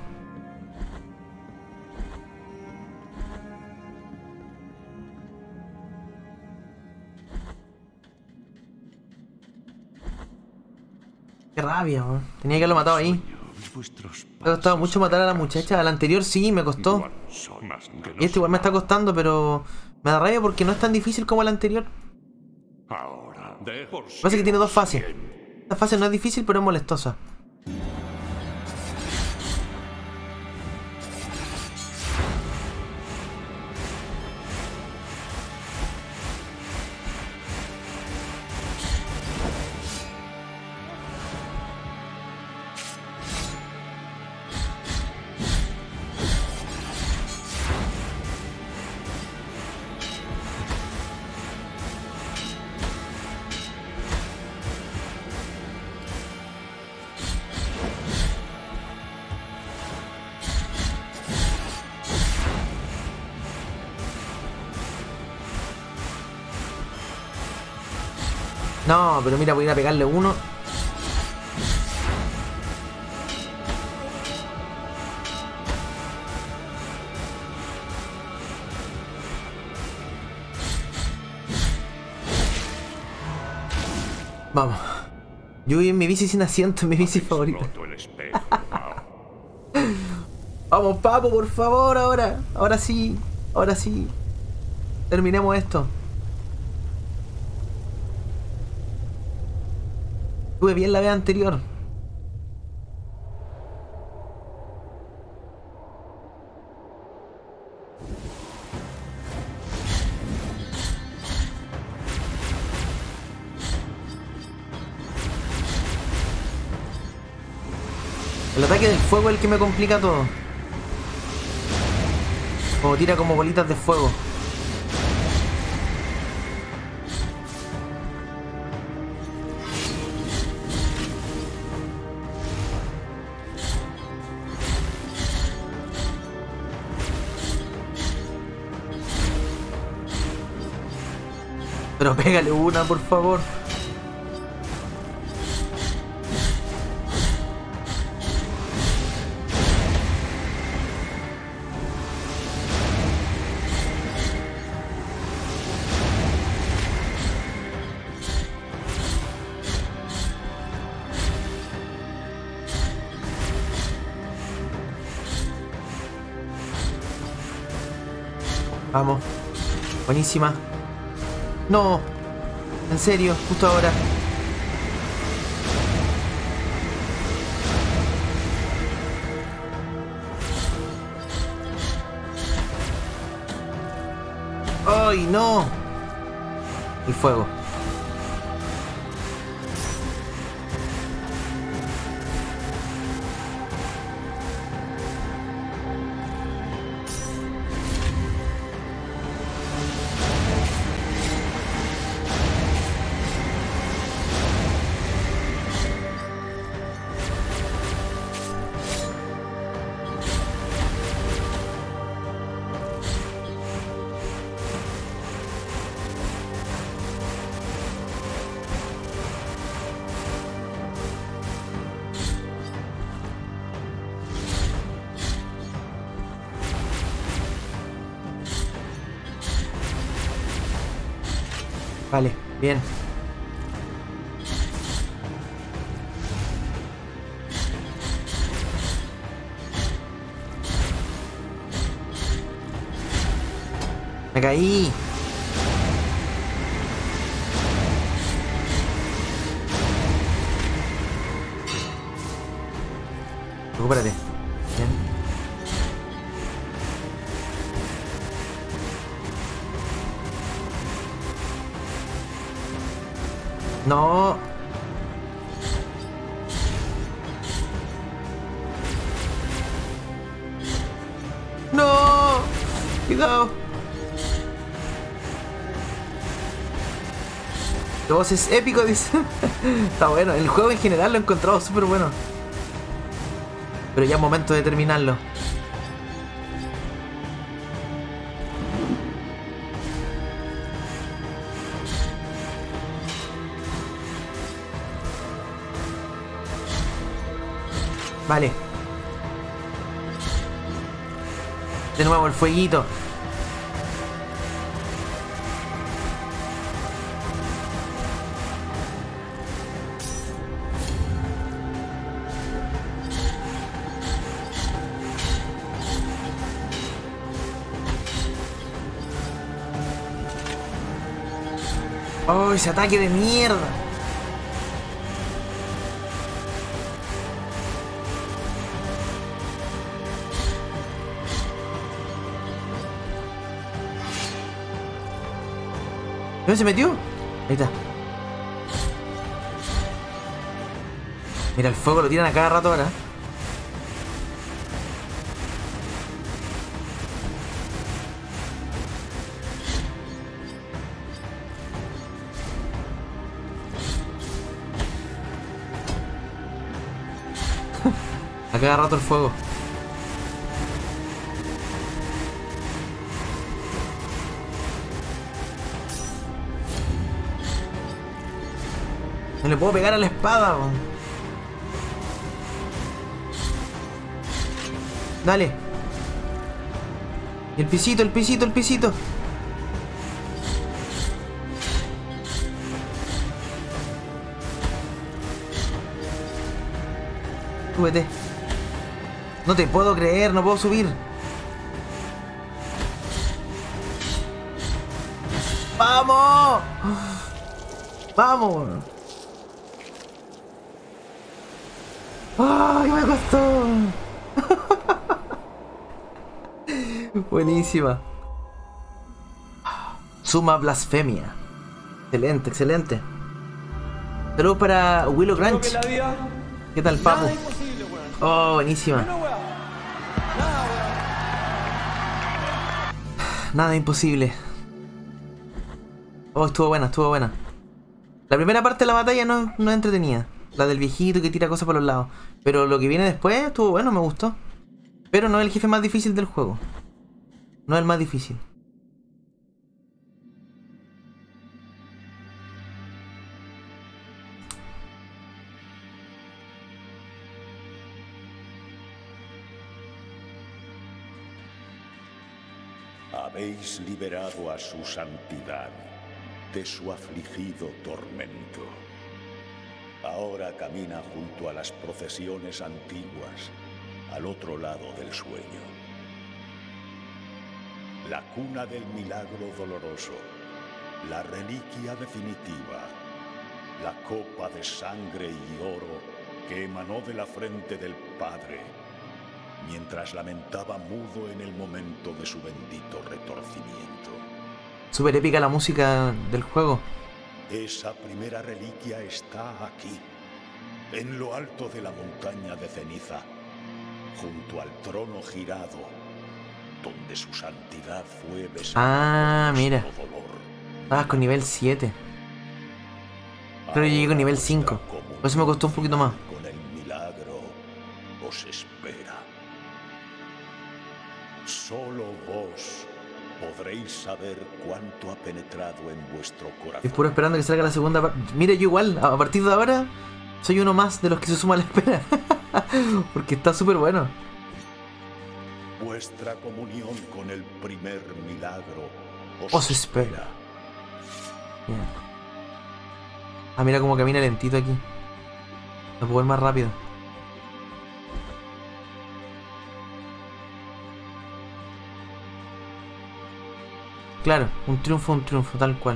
Qué rabia, man. Tenía que haberlo matado ahí. Me ha costado mucho matar a la muchacha. A la anterior sí, me costó. Y este igual me está costando, pero me da rabia porque no es tan difícil como la anterior. Parece que tiene 2 fases. Esta fase no es difícil, pero es molestosa. No, pero mira, voy a ir a pegarle uno. Vamos. Yo voy en mi bici sin asiento, en mi bici favorita. Vamos, papo, por favor, ahora. Ahora sí. Ahora sí. Terminemos esto. Estuve bien la vez anterior. El ataque del fuego es el que me complica todo. Como tira como bolitas de fuego. Pero pégale una, por favor. Vamos. Buenísima. No. En serio, justo ahora. ¡Ay, no! El fuego. Vale, bien. Me caí. Recupérate. Bien. No. No. Cuidado. La voz es épico, dice. Está bueno. El juego en general lo he encontrado súper bueno. Pero ya es momento de terminarlo. Vale. De nuevo el fueguito. Oh, ese ataque de mierda. ¿Dónde se metió? Ahí está. Mira, el fuego lo tiran a cada rato ahora. A cada rato el fuego. No le puedo pegar a la espada, man. Dale. El pisito, el pisito, el pisito. Súbete. No te puedo creer, no puedo subir. ¡Vamos! ¡Vamos! ¡Ay, me costó! Buenísima. Suma blasfemia. Excelente, excelente. Saludos para Willow Granch. ¿Qué tal, papu? Nada imposible, weón. Oh, buenísima. Nada imposible. Oh, estuvo buena, estuvo buena. La primera parte de la batalla no es entretenida. La del viejito que tira cosas por los lados. Pero lo que viene después estuvo bueno, me gustó. Pero no es el jefe más difícil del juego. No es el más difícil. Habéis liberado a su santidad de su afligido tormento. Ahora camina junto a las procesiones antiguas, al otro lado del sueño. La cuna del milagro doloroso, la reliquia definitiva, la copa de sangre y oro que emanó de la frente del Padre, mientras lamentaba mudo en el momento de su bendito retorcimiento. Súper épica la música del juego. Esa primera reliquia está aquí, en lo alto de la montaña de ceniza, junto al trono girado, donde su santidad fue besada. Ah, mira. Dolor. Ah, con nivel 7. Creo que llegué con nivel 5. Por eso me costó un poquito más. Con el milagro os espera. Solo vos podréis saber cuánto ha penetrado en vuestro corazón. Estoy puro esperando que salga la segunda parte. Mire, yo igual, a partir de ahora, soy uno más de los que se suma a la espera. Porque está súper bueno. Vuestra comunión con el primer milagro os espera. Bien. Ah, mira cómo camina lentito aquí. No puedo ir más rápido. Claro, un triunfo, tal cual.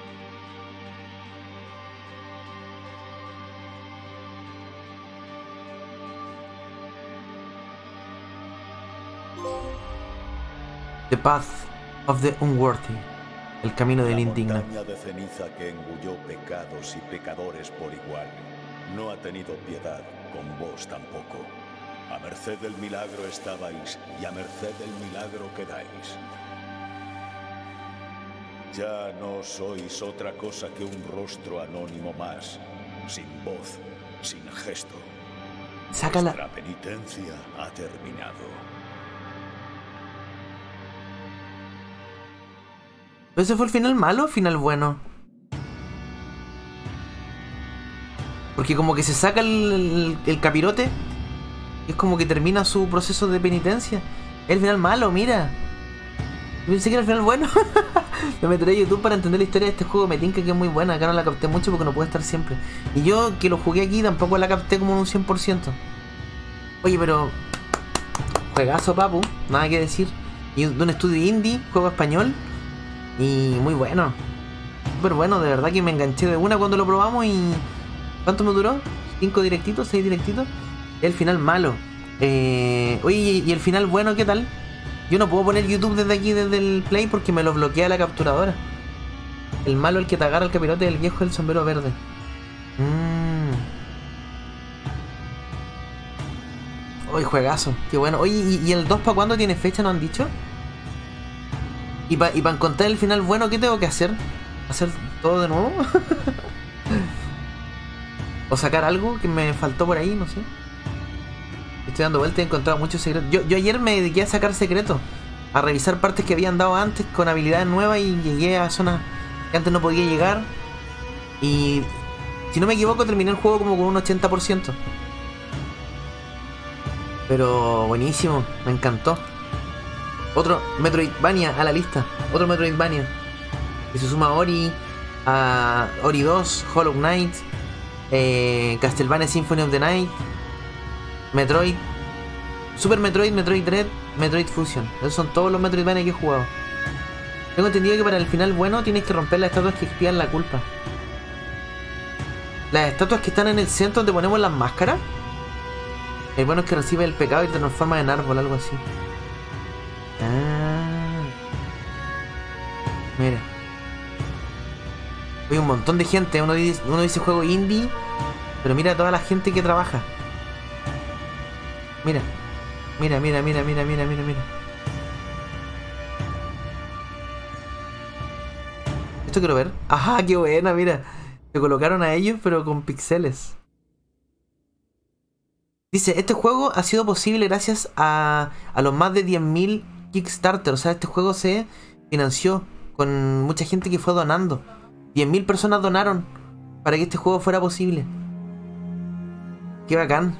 The Path of the Unworthy. El camino del indigno. La montaña de ceniza que engulló pecados y pecadores por igual no ha tenido piedad con vos tampoco. A merced del milagro estabais y a merced del milagro quedáis. Ya no sois otra cosa que un rostro anónimo más, sin voz, sin gesto. Sácala. Vuestra penitencia ha terminado. ¿Ese fue el final malo o final bueno? Porque como que se saca el capirote y es como que termina su proceso de penitencia. El final malo, mira. Yo pensé que era el final bueno. Me meteré a YouTube para entender la historia de este juego. Me tinca que es muy buena. Acá no la capté mucho porque no puede estar siempre. Y yo que lo jugué aquí tampoco la capté como en un 100%. Oye, pero... juegazo, papu. Nada que decir. Y de un estudio indie, juego español. Y muy bueno. Súper bueno, de verdad que me enganché de una cuando lo probamos y... ¿cuánto me duró? ¿5 directitos? ¿6 directitos? El final malo. Oye, ¿y el final bueno qué tal? Yo no puedo poner YouTube desde aquí, desde el Play, porque me lo bloquea la capturadora. El malo, el que te agarra el capirote, el viejo del sombrero verde. Uy, juegazo, qué bueno. Oye, ¿y el 2 para cuándo tiene fecha? ¿No han dicho? Y para encontrar el final bueno, ¿qué tengo que hacer? ¿Hacer todo de nuevo? ¿O sacar algo que me faltó por ahí? No sé. Estoy dando vueltas y he encontrado muchos secretos. Yo ayer me dediqué a sacar secretos. A revisar partes que habían dado antes con habilidades nuevas y llegué a zonas que antes no podía llegar. Y si no me equivoco terminé el juego como con un 80%. Pero buenísimo, me encantó. Otro Metroidvania a la lista. Otro Metroidvania. Que se suma a Ori, a Ori 2, Hollow Knight, Castlevania Symphony of the Night, Metroid, Super Metroid, Metroid Dread, Metroid Fusion. Esos son todos los Metroidvania que he jugado. Tengo entendido que para el final bueno tienes que romper las estatuas que expian la culpa. Las estatuas que están en el centro donde ponemos las máscaras. El bueno es que recibe el pecado y te transforma en árbol, algo así. Ah, mira. Hay un montón de gente. Uno dice juego indie, pero mira toda la gente que trabaja. Mira. Mira, mira, mira, mira, mira, mira, mira. Esto quiero ver. Ajá, qué buena, mira. Se colocaron a ellos, pero con píxeles. Dice, este juego ha sido posible gracias a los más de 10.000 Kickstarter. O sea, este juego se financió con mucha gente que fue donando. 10.000 personas donaron para que este juego fuera posible. Qué bacán.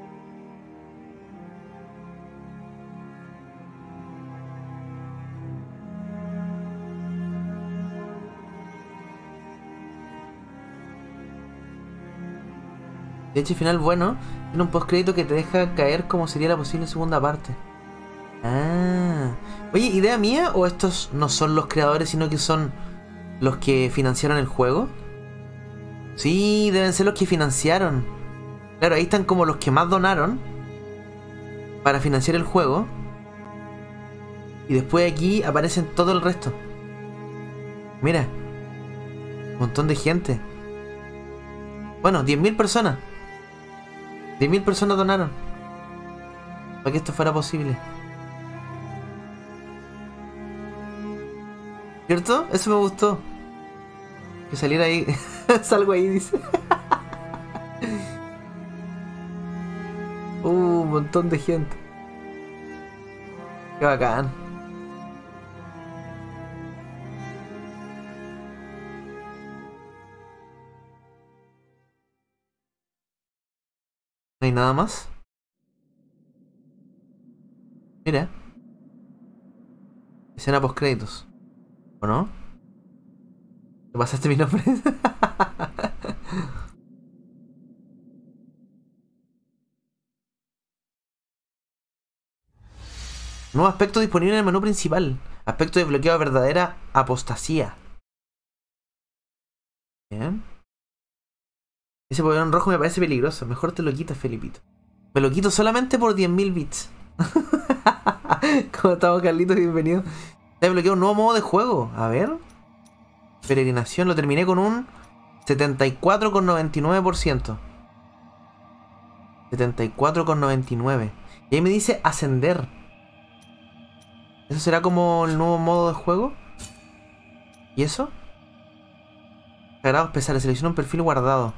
De hecho, el final bueno tiene un postcrédito que te deja caer como sería la posible segunda parte. Ah. Oye, ¿idea mía o estos no son los creadores, sino que son los que financiaron el juego? Sí, deben ser los que financiaron. Claro, ahí están como los que más donaron para financiar el juego. Y después aquí aparecen todo el resto. Mira. Un montón de gente. Bueno, 10.000 personas. 10.000 personas donaron para que esto fuera posible. ¿Cierto? Eso me gustó. Que saliera ahí. Salgo ahí, dice. Un montón de gente. Qué bacán. ¿No hay nada más? Mira. Escena post créditos. ¿O no? ¿Te pasaste mi nombre? Nuevo aspecto disponible en el menú principal. Aspecto de bloqueo de verdadera apostasía. Bien. Ese Pokémon rojo me parece peligroso. Mejor te lo quitas, Felipito. Me lo quito solamente por 10.000 bits. ¿Cómo estamos, Carlitos? Bienvenido. He bloqueado un nuevo modo de juego. A ver. Peregrinación. Lo terminé con un 74,99%. 74,99. Y ahí me dice ascender. ¿Eso será como el nuevo modo de juego? ¿Y eso? Sagrados pesares. Selecciona un perfil guardado.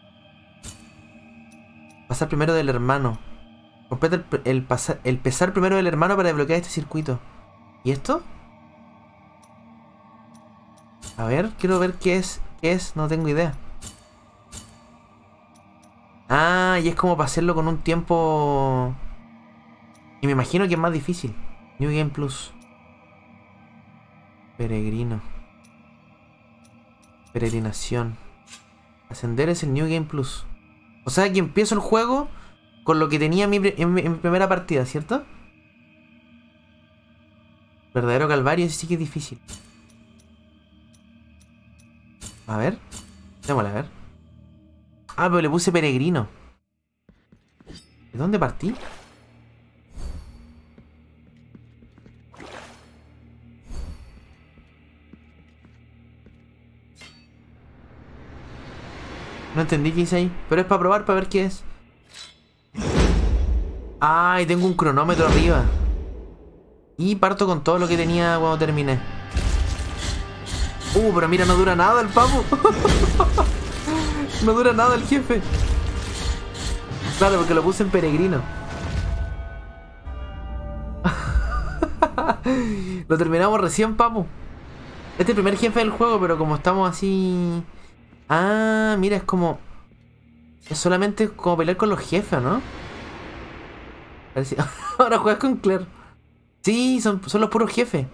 Pasar primero del hermano. Completa el pesar primero del hermano para desbloquear este circuito. ¿Y esto? A ver, quiero ver qué es. ¿Qué es? No tengo idea. Ah, y es como para hacerlo con un tiempo. Y me imagino que es más difícil. New Game Plus. Peregrino. Peregrinación. Ascender es el New Game Plus. O sea que empiezo el juego con lo que tenía en mi primera partida, ¿cierto? Verdadero calvario, ese sí que es difícil. A ver. Démosle a ver. Ah, pero le puse peregrino. ¿De dónde partí? No entendí qué hice ahí. Pero es para probar, para ver qué es. Ay, tengo un cronómetro arriba. Y parto con todo lo que tenía cuando terminé. Pero mira, no dura nada el pavo. No dura nada el jefe. Claro, porque lo puse en peregrino. Lo terminamos recién, papu. Este es el primer jefe del juego, pero como estamos así... Ah, mira, es como... Es solamente como pelear con los jefes, ¿no? A ver si... Ahora juegas con Claire. Sí, son los puros jefes.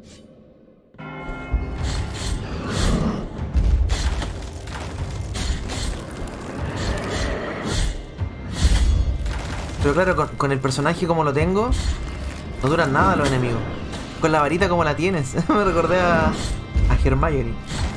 Pero claro, con el personaje como lo tengo, no duran nada los enemigos. Con la varita como la tienes. Me recordé a Hermione.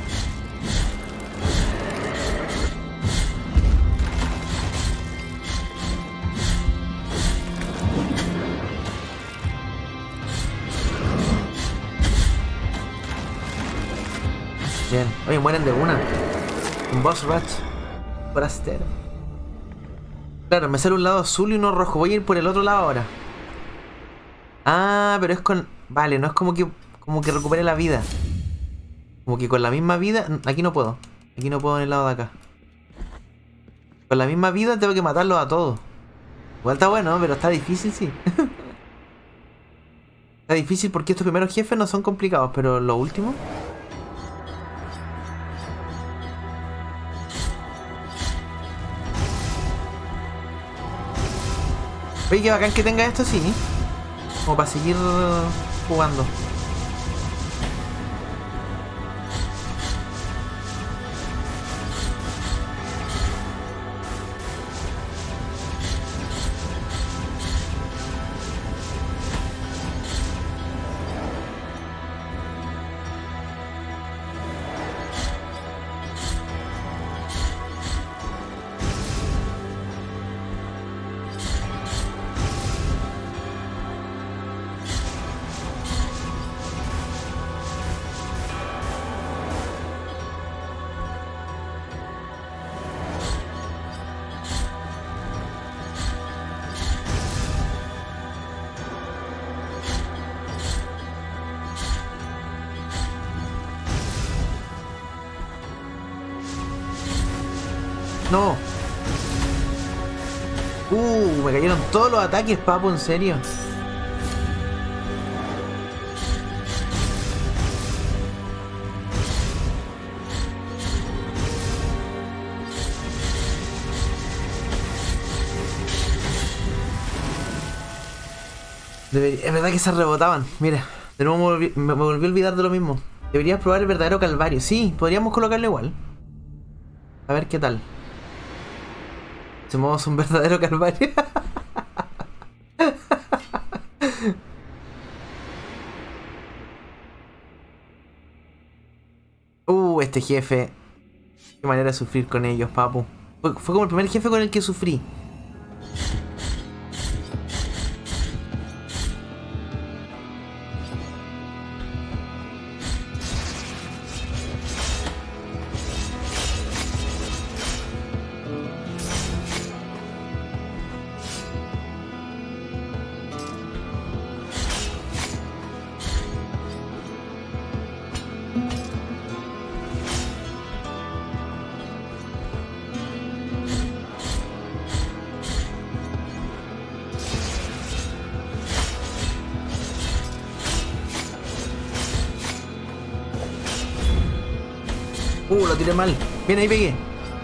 Bien. Oye, mueren de una. Un boss rush. Forastero. Claro, me sale un lado azul y uno rojo. Voy a ir por el otro lado ahora. Ah, pero es con... Vale, no es como que recupere la vida. Como que con la misma vida... Aquí no puedo. Aquí no puedo en el lado de acá. Con la misma vida tengo que matarlos a todos. Igual está bueno, pero está difícil, sí. Está difícil porque estos primeros jefes no son complicados, pero los últimos... Oye, qué bacán que tenga esto, sí. Como para seguir jugando. No. Me cayeron todos los ataques, papo, en serio. Es verdad que se rebotaban. Mira, de nuevo me volví a olvidar de lo mismo. Deberías probar el verdadero calvario. Sí, podríamos colocarlo igual. A ver qué tal. Hacemos un verdadero calvario. Este jefe. Qué manera de sufrir con ellos, papu. Fue como el primer jefe con el que sufrí. Lo tiré mal. Bien, ahí pegué.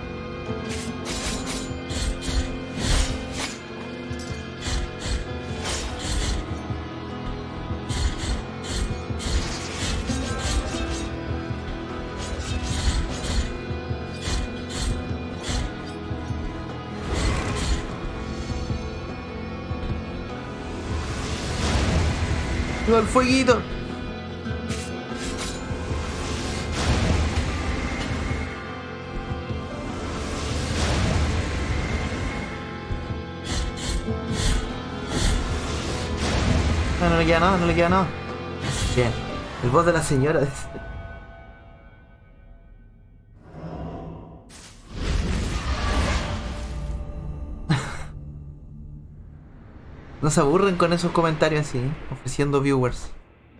El fueguito. No le queda nada, no le queda nada. Bien. El voz de la señora. No se aburren con esos comentarios así, ¿eh? Ofreciendo viewers.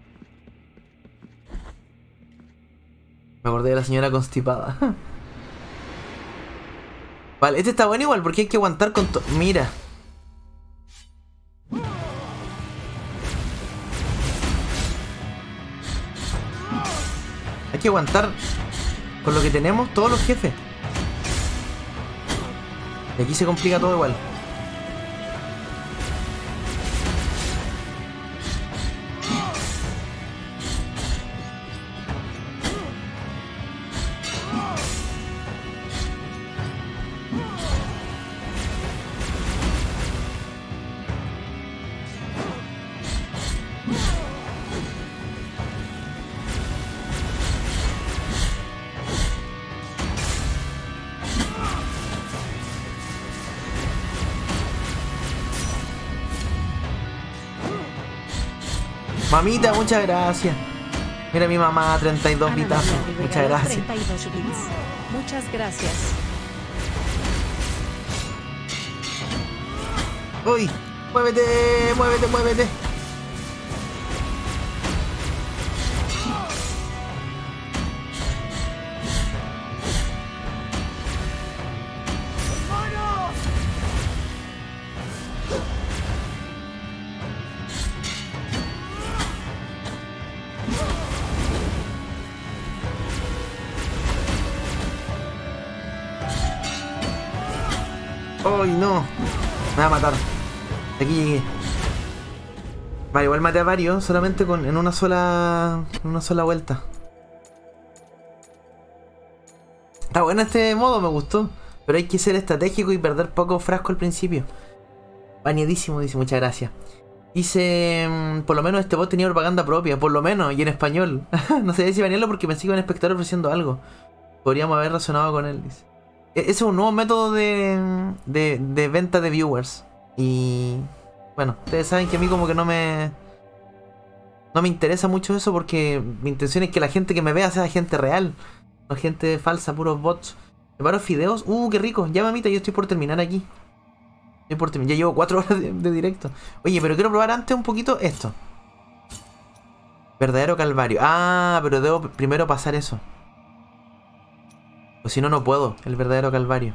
Me acordé de la señora constipada. Vale, este está bueno igual porque hay que aguantar con todo. Mira. Hay que aguantar con lo que tenemos todos los jefes. Y aquí se complica todo igual. Mamita, muchas gracias. Mira mi mamá, 32 vitazos. Muchas gracias. 32 bits. Muchas gracias. ¡Uy! ¡Muévete! ¡Muévete, muévete! ¡Ay, no! Me va a matar. Aquí llegué. Vale, igual maté a varios, solamente en una sola vuelta. Está bueno este modo, me gustó. Pero hay que ser estratégico y perder poco frasco al principio. Baneadísimo, dice, muchas gracias. Dice, por lo menos este bot tenía propaganda propia, por lo menos, y en español. No sé si banearlo porque pensé que iba un espectador ofreciendo algo. Podríamos haber razonado con él, dice. Ese es un nuevo método de venta de viewers. Y bueno, ustedes saben que a mí como que no me interesa mucho eso, porque mi intención es que la gente que me vea sea gente real, no gente falsa, puros bots. Preparo fideos, qué rico. Ya, mamita, yo estoy por terminar aquí. Ya llevo 4 horas de directo. Oye, pero quiero probar antes un poquito esto. Verdadero calvario. Ah, pero debo primero pasar eso. O si no, no puedo. El verdadero calvario.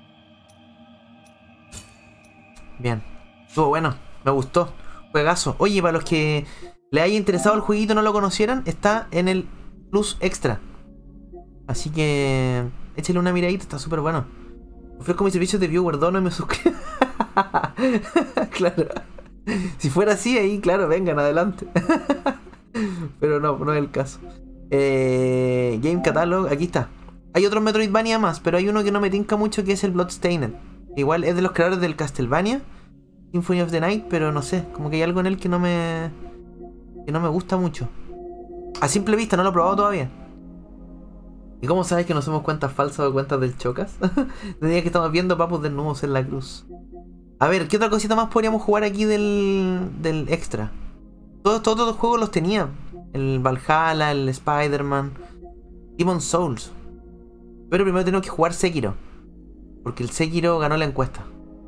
Bien. Estuvo bueno. Me gustó. Juegazo. Oye, para los que le haya interesado el jueguito y no lo conocieran, está en el Plus Extra. Así que échale una miradita. Está súper bueno. Ofrezco mis servicios de viewer. Dono y me suscribo. Claro. Si fuera así, ahí, claro, vengan, adelante. Pero no es el caso. Game Catalog, aquí está. Hay otros Metroidvania más, pero hay uno que no me tinca mucho, que es el Bloodstained. Igual es de los creadores del Castlevania Symphony of the Night, pero no sé, como que hay algo en él que no me gusta mucho. A simple vista, no lo he probado todavía. ¿Y cómo sabes que no somos cuentas falsas o cuentas del Chocas? De día que estamos viendo papos desnudos en la cruz. A ver, ¿qué otra cosita más podríamos jugar aquí del extra? Todos los juegos los tenía. El Valhalla, el Spider-Man, Demon's Souls. Pero primero tenemos que jugar Sekiro, porque el Sekiro ganó la encuesta.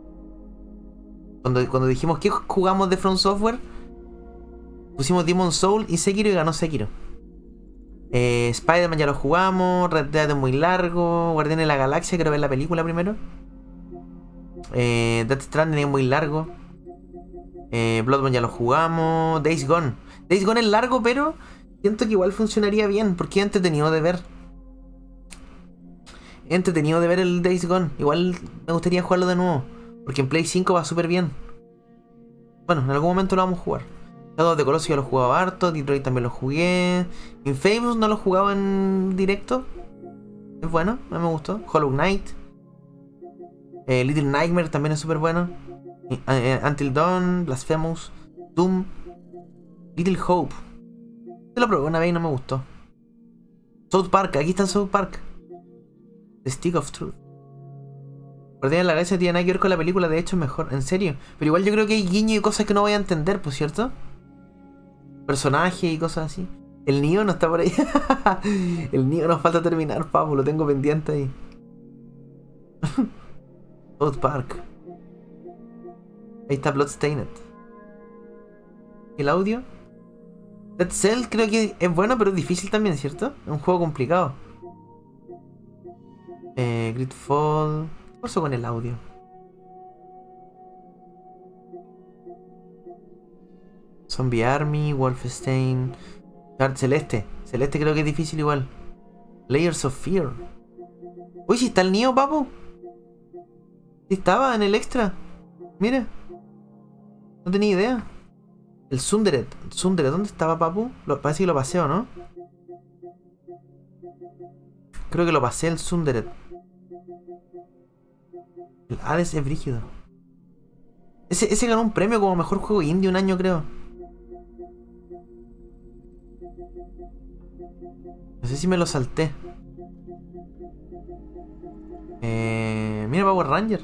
Cuando dijimos que jugamos de From Software, pusimos Demon's Souls y Sekiro y ganó Sekiro. Spider-Man ya lo jugamos. Red Dead es muy largo. Guardianes de la Galaxia, quiero ver la película primero. Death Stranding es muy largo. Bloodborne ya lo jugamos. Days Gone es largo, pero siento que igual funcionaría bien, porque es entretenido de ver. El Days Gone. Igual me gustaría jugarlo de nuevo, porque en Play 5 va súper bien. Bueno, en algún momento lo vamos a jugar. Shadow of the Colossus ya lo he jugado harto. Detroit también lo jugué. Infamous no lo he jugado en directo. Es bueno, a mí me gustó. Hollow Knight. Little Nightmare también es súper bueno. Until Dawn, Blasphemous, Doom, Little Hope. Yo lo probé una vez y no me gustó. South Park, aquí está South Park. The Stick of Truth. Guardianes de la Galaxia no tiene nada que ver con la película, de hecho es mejor, en serio. Pero igual yo creo que hay guiños y cosas que no voy a entender, pues, ¿cierto? Personajes y cosas así. El Neo no está por ahí. El Neo nos falta terminar, Pablo, lo tengo pendiente ahí. South Park. Ahí está Bloodstained. ¿El audio? Dead Cell creo que es bueno, pero es difícil también, ¿cierto? Es un juego complicado. Gridfall. ¿Qué pasó con el audio? Zombie Army, Wolfenstein. Celeste creo que es difícil igual. Layers of Fear. Uy, si está el Neo, papu. Si estaba en el extra. Mira. No tenía idea. El Tsundere, ¿dónde estaba, papu? Parece que lo pasé, ¿o no? Creo que lo pasé, el Tsundere. El Hades es brígido. Ese ganó un premio como mejor juego indie un año, creo. No sé si me lo salté. Mira, Power Ranger.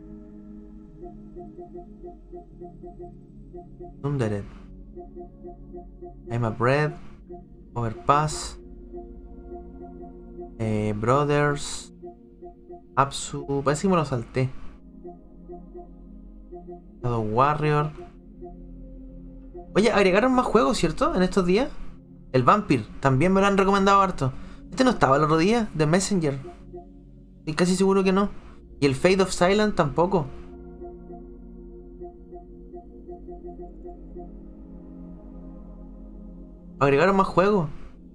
Thundered. I'm a Bread. Overpass. Brothers. Apsu. Parece que me lo salté. Shadow Warrior. Oye, agregaron más juegos, ¿cierto? En estos días. El Vampire, también me lo han recomendado harto. Este no estaba el otro día, The Messenger. Estoy casi seguro que no. Y el Fate of Silent tampoco. Agregaron más juegos.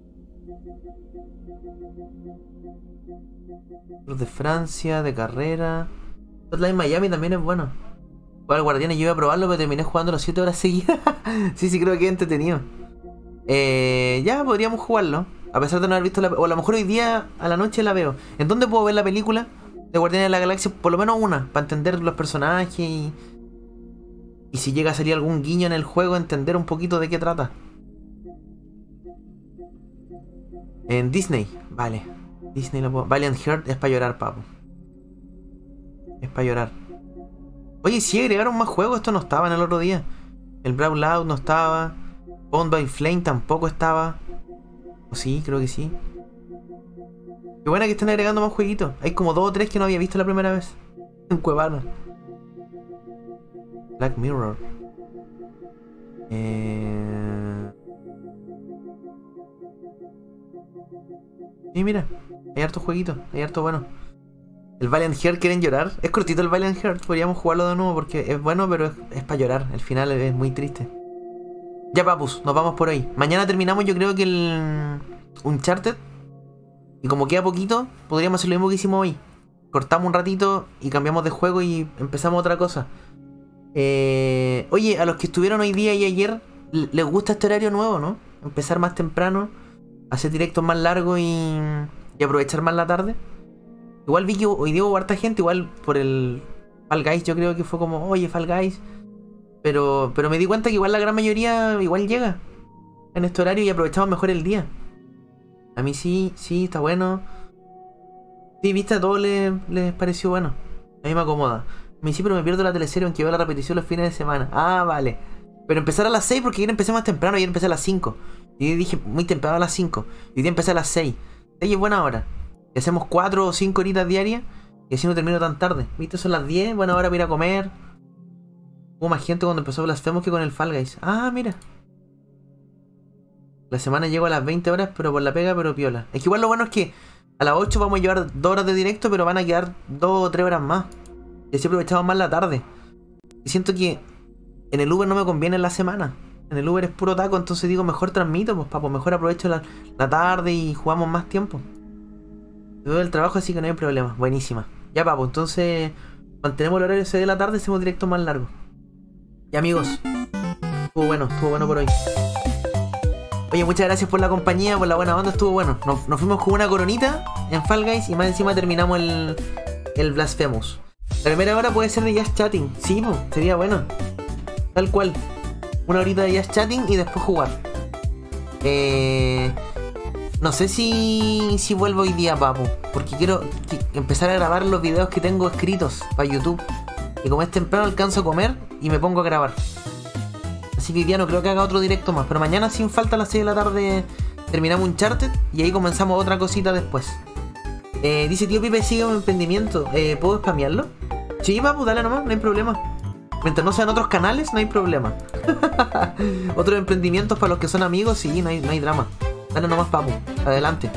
Los de Francia, de carrera. Hotline Miami también es bueno. Igual Guardianes yo iba a probarlo, pero terminé jugando las 7 horas seguidas. Sí, creo que es entretenido. Ya podríamos jugarlo. A pesar de no haber visto la... O a lo mejor hoy día a la noche la veo. ¿En dónde puedo ver la película de Guardianes de la Galaxia? Por lo menos una, para entender los personajes y si llega a salir algún guiño en el juego, entender un poquito de qué trata. En Disney, vale. Disney lo puedo... Valiant Heart es para llorar, papo. Es para llorar. Oye, sí agregaron más juegos. Esto no estaba en el otro día. El Brawl Out no estaba. Bound by Flame tampoco estaba. O sí, creo que sí. Qué buena que estén agregando más jueguitos. Hay como 2 o 3 que no había visto la primera vez. En Cuevana. Black Mirror. Sí, mira. Hay hartos jueguitos. Hay harto bueno. El Valiant Heart, ¿quieren llorar? Es cortito el Valiant Heart. Podríamos jugarlo de nuevo porque es bueno, pero es para llorar. El final es muy triste. Ya, papus, nos vamos por hoy. Mañana terminamos, yo creo que el Uncharted. Y como queda poquito, podríamos hacer lo mismo que hicimos hoy. Cortamos un ratito y cambiamos de juego y empezamos otra cosa. Oye, a los que estuvieron hoy día y ayer, les gusta este horario nuevo, ¿no? Empezar más temprano, hacer directos más largos y aprovechar más la tarde. Igual vi que hoy día hubo harta gente, igual por el Fall Guys, yo creo que fue como, oye, Fall Guys. Pero me di cuenta que igual la gran mayoría igual llega en este horario y aprovechamos mejor el día. A mí sí, está bueno. Sí, viste, a todos les pareció bueno. A mí me acomoda. A mí sí, pero me pierdo la teleserie aunque veo la repetición los fines de semana. Ah, vale. Pero empezar a las 6 porque ayer empecé más temprano, ayer empecé a las 5. Y dije muy temprano a las 5. Y hoy empecé a las 6. 6 es buena hora. Y hacemos 4 o 5 horitas diarias y así no termino tan tarde. ¿Viste? Son las 10, buena hora para ir a comer. Hubo más gente cuando empezó Blasphemous que con el Fall Guys. Ah, mira. La semana llego a las 20 horas, pero por la pega, pero piola. Es que igual lo bueno es que a las 8 vamos a llevar 2 horas de directo, pero van a quedar 2 o 3 horas más. Y así aprovechamos más la tarde. Y siento que en el Uber no me conviene en la semana. En el Uber es puro taco, entonces digo, mejor transmito, pues papo, mejor aprovecho la tarde y jugamos más tiempo. Todo el trabajo, así que no hay problema. Buenísima. Ya, papo, entonces mantenemos el horario ese de la tarde y hacemos directo más largo. Y amigos, estuvo bueno por hoy. Oye, muchas gracias por la compañía, por la buena onda, estuvo bueno. Nos fuimos con una coronita en Fall Guys y más encima terminamos el Blasphemous. La primera hora puede ser de Just Chatting. Sí, pues, sería bueno. Tal cual. Una horita de Just Chatting y después jugar. No sé si vuelvo hoy día, papu, porque quiero empezar a grabar los videos que tengo escritos para YouTube. Y como es temprano alcanzo a comer y me pongo a grabar. Así que hoy día no creo que haga otro directo más. Pero mañana sin falta a las 6 de la tarde terminamos Uncharted y ahí comenzamos otra cosita después. Dice tío Pipe, sigue un emprendimiento. ¿Puedo spamearlo? Sí, papu, dale nomás, no hay problema. Mientras no sean otros canales, no hay problema. Otros emprendimientos para los que son amigos, sí, no hay drama. Dale nomás, papu, adelante.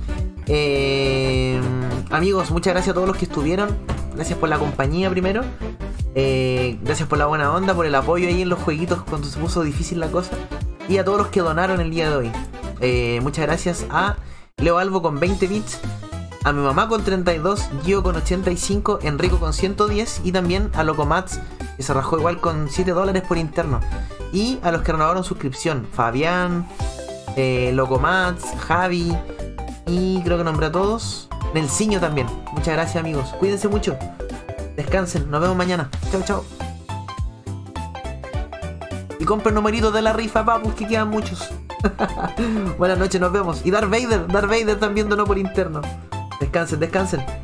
Amigos, muchas gracias a todos los que estuvieron. Gracias por la compañía primero. Gracias por la buena onda, por el apoyo ahí en los jueguitos cuando se puso difícil la cosa. Y a todos los que donaron el día de hoy. Muchas gracias a Leo Albo con 20 bits, a mi mamá con 32, Gio con 85, Enrico con 110 y también a Locomats, que se rajó igual con $7 por interno. Y a los que renovaron suscripción, Fabián, Locomats, Javi y creo que nombré a todos. Nelsiño también. Muchas gracias, amigos. Cuídense mucho. Descansen. Nos vemos mañana. Chao, chao. Y compren numeritos de la rifa, papus, que quedan muchos. Buenas noches, nos vemos. Y Darth Vader también donó por interno. Descansen, descansen.